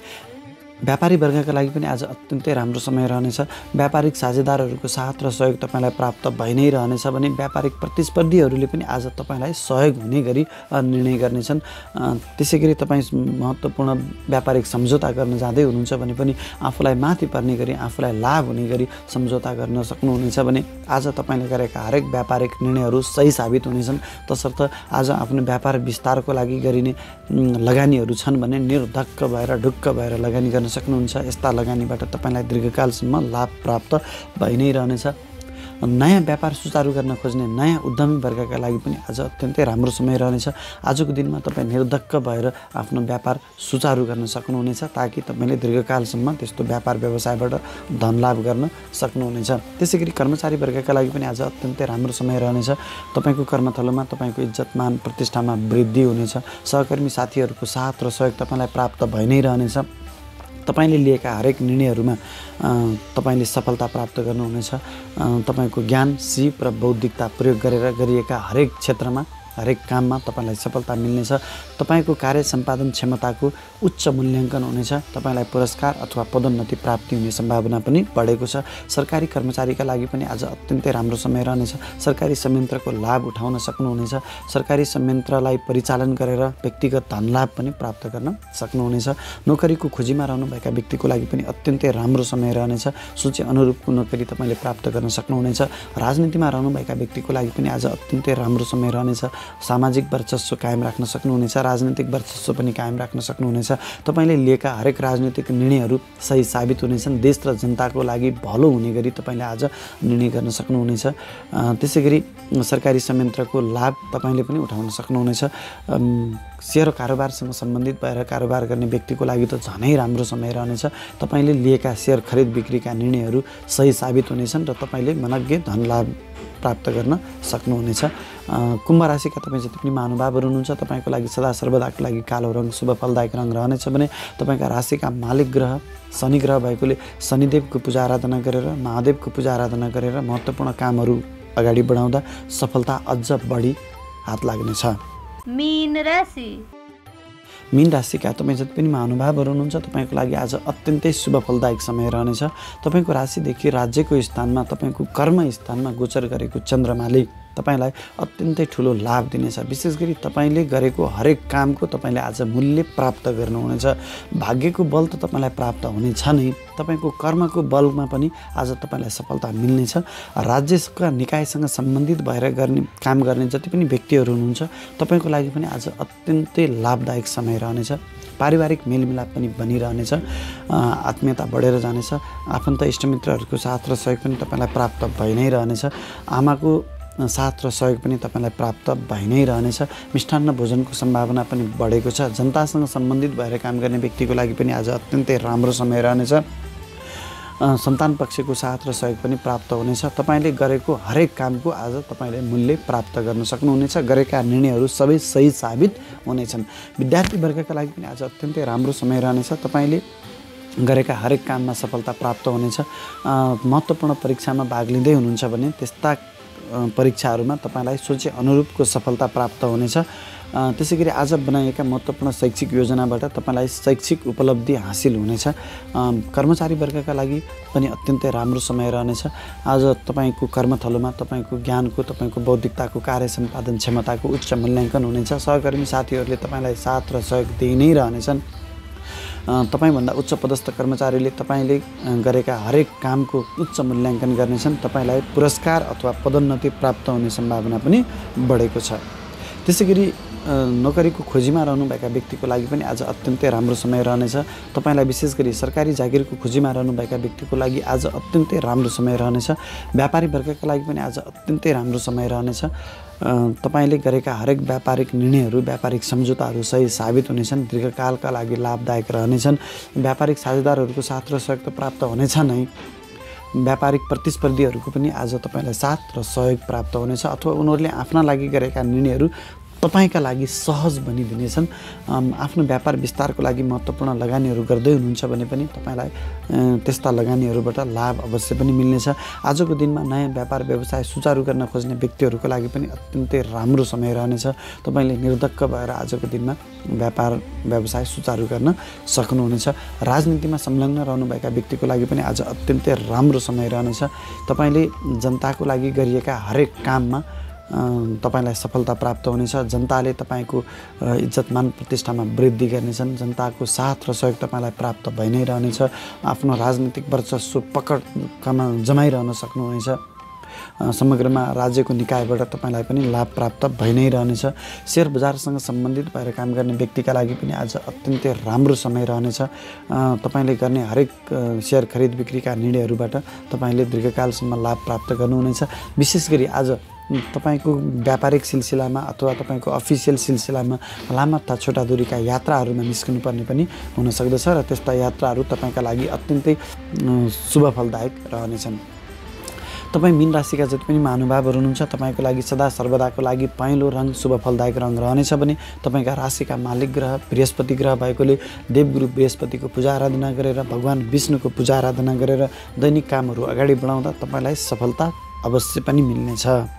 व्यापारी वर्गका लागि पनि आज अत्यन्तै राम्रो समय रहनेछ। व्यापारिक साझेदारहरूको साथ र सहयोग तपाईँलाई प्राप्त भइ नै रहनेछ भने व्यापारिक प्रतिस्पर्धीहरूले पनि आज तपाईँलाई सहयोग हुने गरी निर्णय गर्नेछन्। त्यसै गरी तपाईँ महत्त्वपूर्ण व्यापारिक सम्झौता गर्न जाँदै हुनुहुन्छ भने पनि आफूलाई माथि पर्ने गरी, आफूलाई लाभ हुने गरी सम्झौता गर्न सक्नुहुनेछ भने आज तपाईँले गरेका हरेक व्यापारिक निर्णयहरू सही साबित हुनेछन्। तसर्थ आज आफ्नो व्यापार विस्तारको लागि गरिने लगानीहरू छन् भने निर्धक्क भएर ढुक्क भएर लगानी गर्न सक्नुहुन्छ। यस्ता लगानीबाट तपाईँलाई दीर्घकालसम्म लाभ प्राप्त भइ नै रहनेछ। नयाँ व्यापार सुचारू गर्न खोज्ने नयाँ उद्यमी वर्गका लागि पनि आज अत्यन्तै राम्रो समय रहनेछ। आजको दिनमा तपाईँ निर्धक्क भएर आफ्नो व्यापार सुचारू गर्न सक्नुहुनेछ ताकि तपाईँले दीर्घकालसम्म त्यस्तो व्यापार व्यवसायबाट धनलाभ गर्न सक्नुहुनेछ। त्यसै गरी कर्मचारी वर्गका लागि पनि आज अत्यन्तै राम्रो समय रहनेछ। तपाईँको कर्मथलोमा तपाईँको इज्जतमान प्रतिष्ठामा वृद्धि हुनेछ। सहकर्मी साथीहरूको साथ र सहयोग तपाईँलाई प्राप्त भइ नै रहनेछ। तपाईँले लिएका हरेक निर्णयहरूमा तपाईँले सफलता प्राप्त गर्नुहुनेछ। तपाईँको ज्ञान, सिप र बौद्धिकता प्रयोग गरेर गरिएका हरेक क्षेत्रमा, हरेक काममा तपाईँलाई सफलता मिल्नेछ। तपाईँको कार्य सम्पादन क्षमताको उच्च मूल्याङ्कन हुनेछ। तपाईँलाई पुरस्कार अथवा पदोन्नति प्राप्ति हुने सम्भावना पनि बढेको छ। सरकारी कर्मचारीका लागि पनि आज अत्यन्तै राम्रो समय रहनेछ। सरकारी संयन्त्रको लाभ उठाउन सक्नुहुनेछ। सरकारी संयन्त्रलाई परिचालन गरेर व्यक्तिगत धनलाभ पनि प्राप्त गर्न सक्नुहुनेछ। नोकरीको खोजीमा रहनुभएका व्यक्तिको लागि पनि अत्यन्तै राम्रो समय रहनेछ। सोचे अनुरूपको नोकरी तपाईँले प्राप्त गर्न सक्नुहुनेछ। राजनीतिमा रहनुभएका व्यक्तिको लागि पनि आज अत्यन्तै राम्रो समय रहनेछ। सामाजिक वर्चस्व कायम राख्न सक्नुहुनेछ। राजनीतिक वर्चस्व पनि कायम राख्न सक्नुहुनेछ। तपाईँले लिएका हरेक राजनीतिक निर्णयहरू सही साबित हुनेछन्। देश र जनताको लागि भलो हुने गरी तपाईँले आज निर्णय गर्न सक्नुहुनेछ। त्यसै गरी सरकारी संयन्त्रको लाभ तपाईँले पनि उठाउन सक्नुहुनेछ। सेयर कारोबारसँग सम्बन्धित भएर कारोबार गर्ने व्यक्तिको लागि त झनै राम्रो समय रहनेछ। तपाईँले लिएका सेयर खरिद बिक्रीका निर्णयहरू सही साबित हुनेछन् र तपाईँले मनग्गे धनलाभ प्राप्त गर्न सक्नुहुनेछ। कुम्भ राशिका तपाईँ जति पनि महानुभावहरू हुनुहुन्छ तपाईँको लागि सदा सर्वदाको लागि कालो रङ शुभ फलदायक रङ रहनेछ भने तपाईँका राशिका मालिक ग्रह शनि ग्रह भएकोले शनिदेवको पूजा आराधना गरेर, महादेवको पूजा आराधना गरेर महत्त्वपूर्ण कामहरू अगाडि बढाउँदा सफलता अझ बढी हात लाग्नेछ। मीन राशि मीन राशिका तपाईँ जति पनि महानुभावहरू हुनुहुन्छ तपाईँको लागि आज अत्यन्तै शुभ फलदायक समय रहनेछ। तपाईँको राशिदेखि राज्यको स्थानमा, तपाईँको कर्म स्थानमा गोचर गरेको चन्द्रमाले तपाईँलाई अत्यन्तै ठुलो लाभ दिनेछ। विशेष गरी तपाईँले गरेको हरेक कामको तपाईँले आज मूल्य प्राप्त गर्नुहुनेछ। भाग्यको बल त तपाईँलाई प्राप्त हुनेछ नै, तपाईँको कर्मको बलमा पनि आज तपाईँलाई सफलता मिल्नेछ। राज्यका निकायसँग सम्बन्धित भएर काम गर्ने जति पनि व्यक्तिहरू हुनुहुन्छ तपाईँको लागि पनि आज अत्यन्तै लाभदायक समय रहनेछ। पारिवारिक मेलमिलाप पनि बनिरहनेछ। आत्मीयता बढेर जानेछ। आफन्त इष्टमित्रहरूको साथ र सहयोग पनि तपाईँलाई प्राप्त भइ नै रहनेछ। आमाको साथ र सहयोग पनि तपाईँलाई प्राप्त भइ नै रहनेछ। मिष्टान्न भोजनको सम्भावना पनि बढेको छ। जनतासँग सम्बन्धित भएर काम गर्ने व्यक्तिको लागि पनि आज अत्यन्तै राम्रो समय रहनेछ। सन्तान पक्षको साथ र सहयोग पनि प्राप्त हुनेछ। तपाईँले गरेको हरेक कामको आज तपाईँले मूल्य प्राप्त गर्न सक्नुहुनेछ। गरेका निर्णयहरू सबै सही साबित हुनेछन्। विद्यार्थी वर्गका लागि पनि आज अत्यन्तै राम्रो समय रहनेछ। तपाईँले गरेका हरेक काममा सफलता प्राप्त हुनेछ। महत्त्वपूर्ण परीक्षामा भाग लिँदै हुनुहुन्छ भने त्यस्ता परीक्षाहरूमा तपाईँलाई सोचे अनुरूपको सफलता प्राप्त हुनेछ। त्यसै गरी आज बनाइएका महत्त्वपूर्ण शैक्षिक योजनाबाट तपाईँलाई शैक्षिक उपलब्धि हासिल हुनेछ। कर्मचारी वर्गका लागि पनि अत्यन्तै राम्रो समय रहनेछ। आज तपाईँको कर्मथलोमा तपाईँको ज्ञानको, तपाईँको बौद्धिकताको, कार्य सम्पादन क्षमताको उच्च मूल्याङ्कन हुनेछ। सहकर्मी साथीहरूले तपाईँलाई साथ र सहयोग दिइ नै रहनेछन्। तपाईँभन्दा उच्च पदस्थ कर्मचारीले तपाईँले गरेका हरेक कामको उच्च मूल्याङ्कन गर्नेछन्। तपाईँलाई पुरस्कार अथवा पदोन्नति प्राप्त हुने सम्भावना पनि बढेको छ। त्यसै गरी नोकरीको खोजीमा रहनुभएका व्यक्तिको लागि पनि आज अत्यन्तै राम्रो समय रहनेछ। तपाईँलाई विशेष गरी सरकारी जागिरको खोजीमा रहनुभएका व्यक्तिको लागि आज अत्यन्तै राम्रो समय रहनेछ। व्यापारी वर्गका लागि पनि आज अत्यन्तै राम्रो समय रहनेछ। तपाईँले गरेका हरेक व्यापारिक निर्णयहरू, व्यापारिक सम्झौताहरू सही साबित हुनेछन्। दीर्घकालका लागि लाभदायक रहनेछन्। व्यापारिक साझेदारहरूको साथ र सहयोग त प्राप्त हुनेछ नै, व्यापारिक प्रतिस्पर्धीहरूको पनि आज तपाईँलाई साथ र सहयोग प्राप्त हुनेछ अथवा उनीहरूले आफ्ना लागि गरेका निर्णयहरू तपाईँका लागि सहज बनिदिनेछन्। आफ्नो व्यापार विस्तारको लागि महत्त्वपूर्ण लगानीहरू गर्दै हुनुहुन्छ भने पनि तपाईँलाई त्यस्ता लगानीहरूबाट लाभ अवश्य पनि मिल्नेछ। आजको दिनमा नयाँ व्यापार व्यवसाय सुचारू गर्न खोज्ने व्यक्तिहरूको लागि पनि अत्यन्तै राम्रो समय रहनेछ। तपाईँले निर्धक्क भएर आजको दिनमा व्यापार व्यवसाय सुचारू गर्न सक्नुहुनेछ। राजनीतिमा संलग्न रहनुभएका व्यक्तिको लागि पनि आज अत्यन्तै राम्रो समय रहनेछ। तपाईँले जनताको लागि गरिएका हरेक काममा तपाईलाई सफलता प्राप्त हुनेछ। जनताले तपाईँको इज्जतमान प्रतिष्ठामा वृद्धि गर्नेछन्। जनताको साथ र सहयोग तपाईँलाई प्राप्त भइ नै रहनेछ। आफ्नो राजनीतिक वर्चस्व पकड जमाइरहन सक्नुहुनेछ। समग्रमा राज्यको निकायबाट तपाईँलाई पनि लाभ प्राप्त भइ नै रहनेछ। सेयर बजारसँग सम्बन्धित भएर काम गर्ने व्यक्तिका लागि पनि आज अत्यन्तै राम्रो समय रहनेछ। तपाईँले गर्ने हरेक सेयर खरिद बिक्रीका निर्णयहरूबाट तपाईँले दीर्घकालसम्म लाभ प्राप्त गर्नुहुनेछ। विशेष गरी आज तपाईँको व्यापारिक सिलसिलामा अथवा तपाईँको अफिसियल सिलसिलामा लामा तथा छोटा दूरीका यात्राहरूमा निस्कनुपर्ने पनि हुन सक्दछ र त्यस्ता यात्राहरू तपाईँका लागि अत्यन्तै शुभफलदायक रहनेछन्। तपाईँ मीन राशिका जति पनि महानुभावहरू हुनुहुन्छ तपाईँको लागि सदा सर्वदाको लागि पहेँलो रङ शुभफलदायक रङ रहनेछ भने तपाईँका राशिका मालिक ग्रह बृहस्पति ग्रह भएकोले देवगुरु बृहस्पतिको पूजा आराधना गरेर भगवान विष्णुको पूजा आराधना गरेर दैनिक कामहरू अगाडि बढाउँदा तपाईँलाई सफलता अवश्य पनि मिल्नेछ।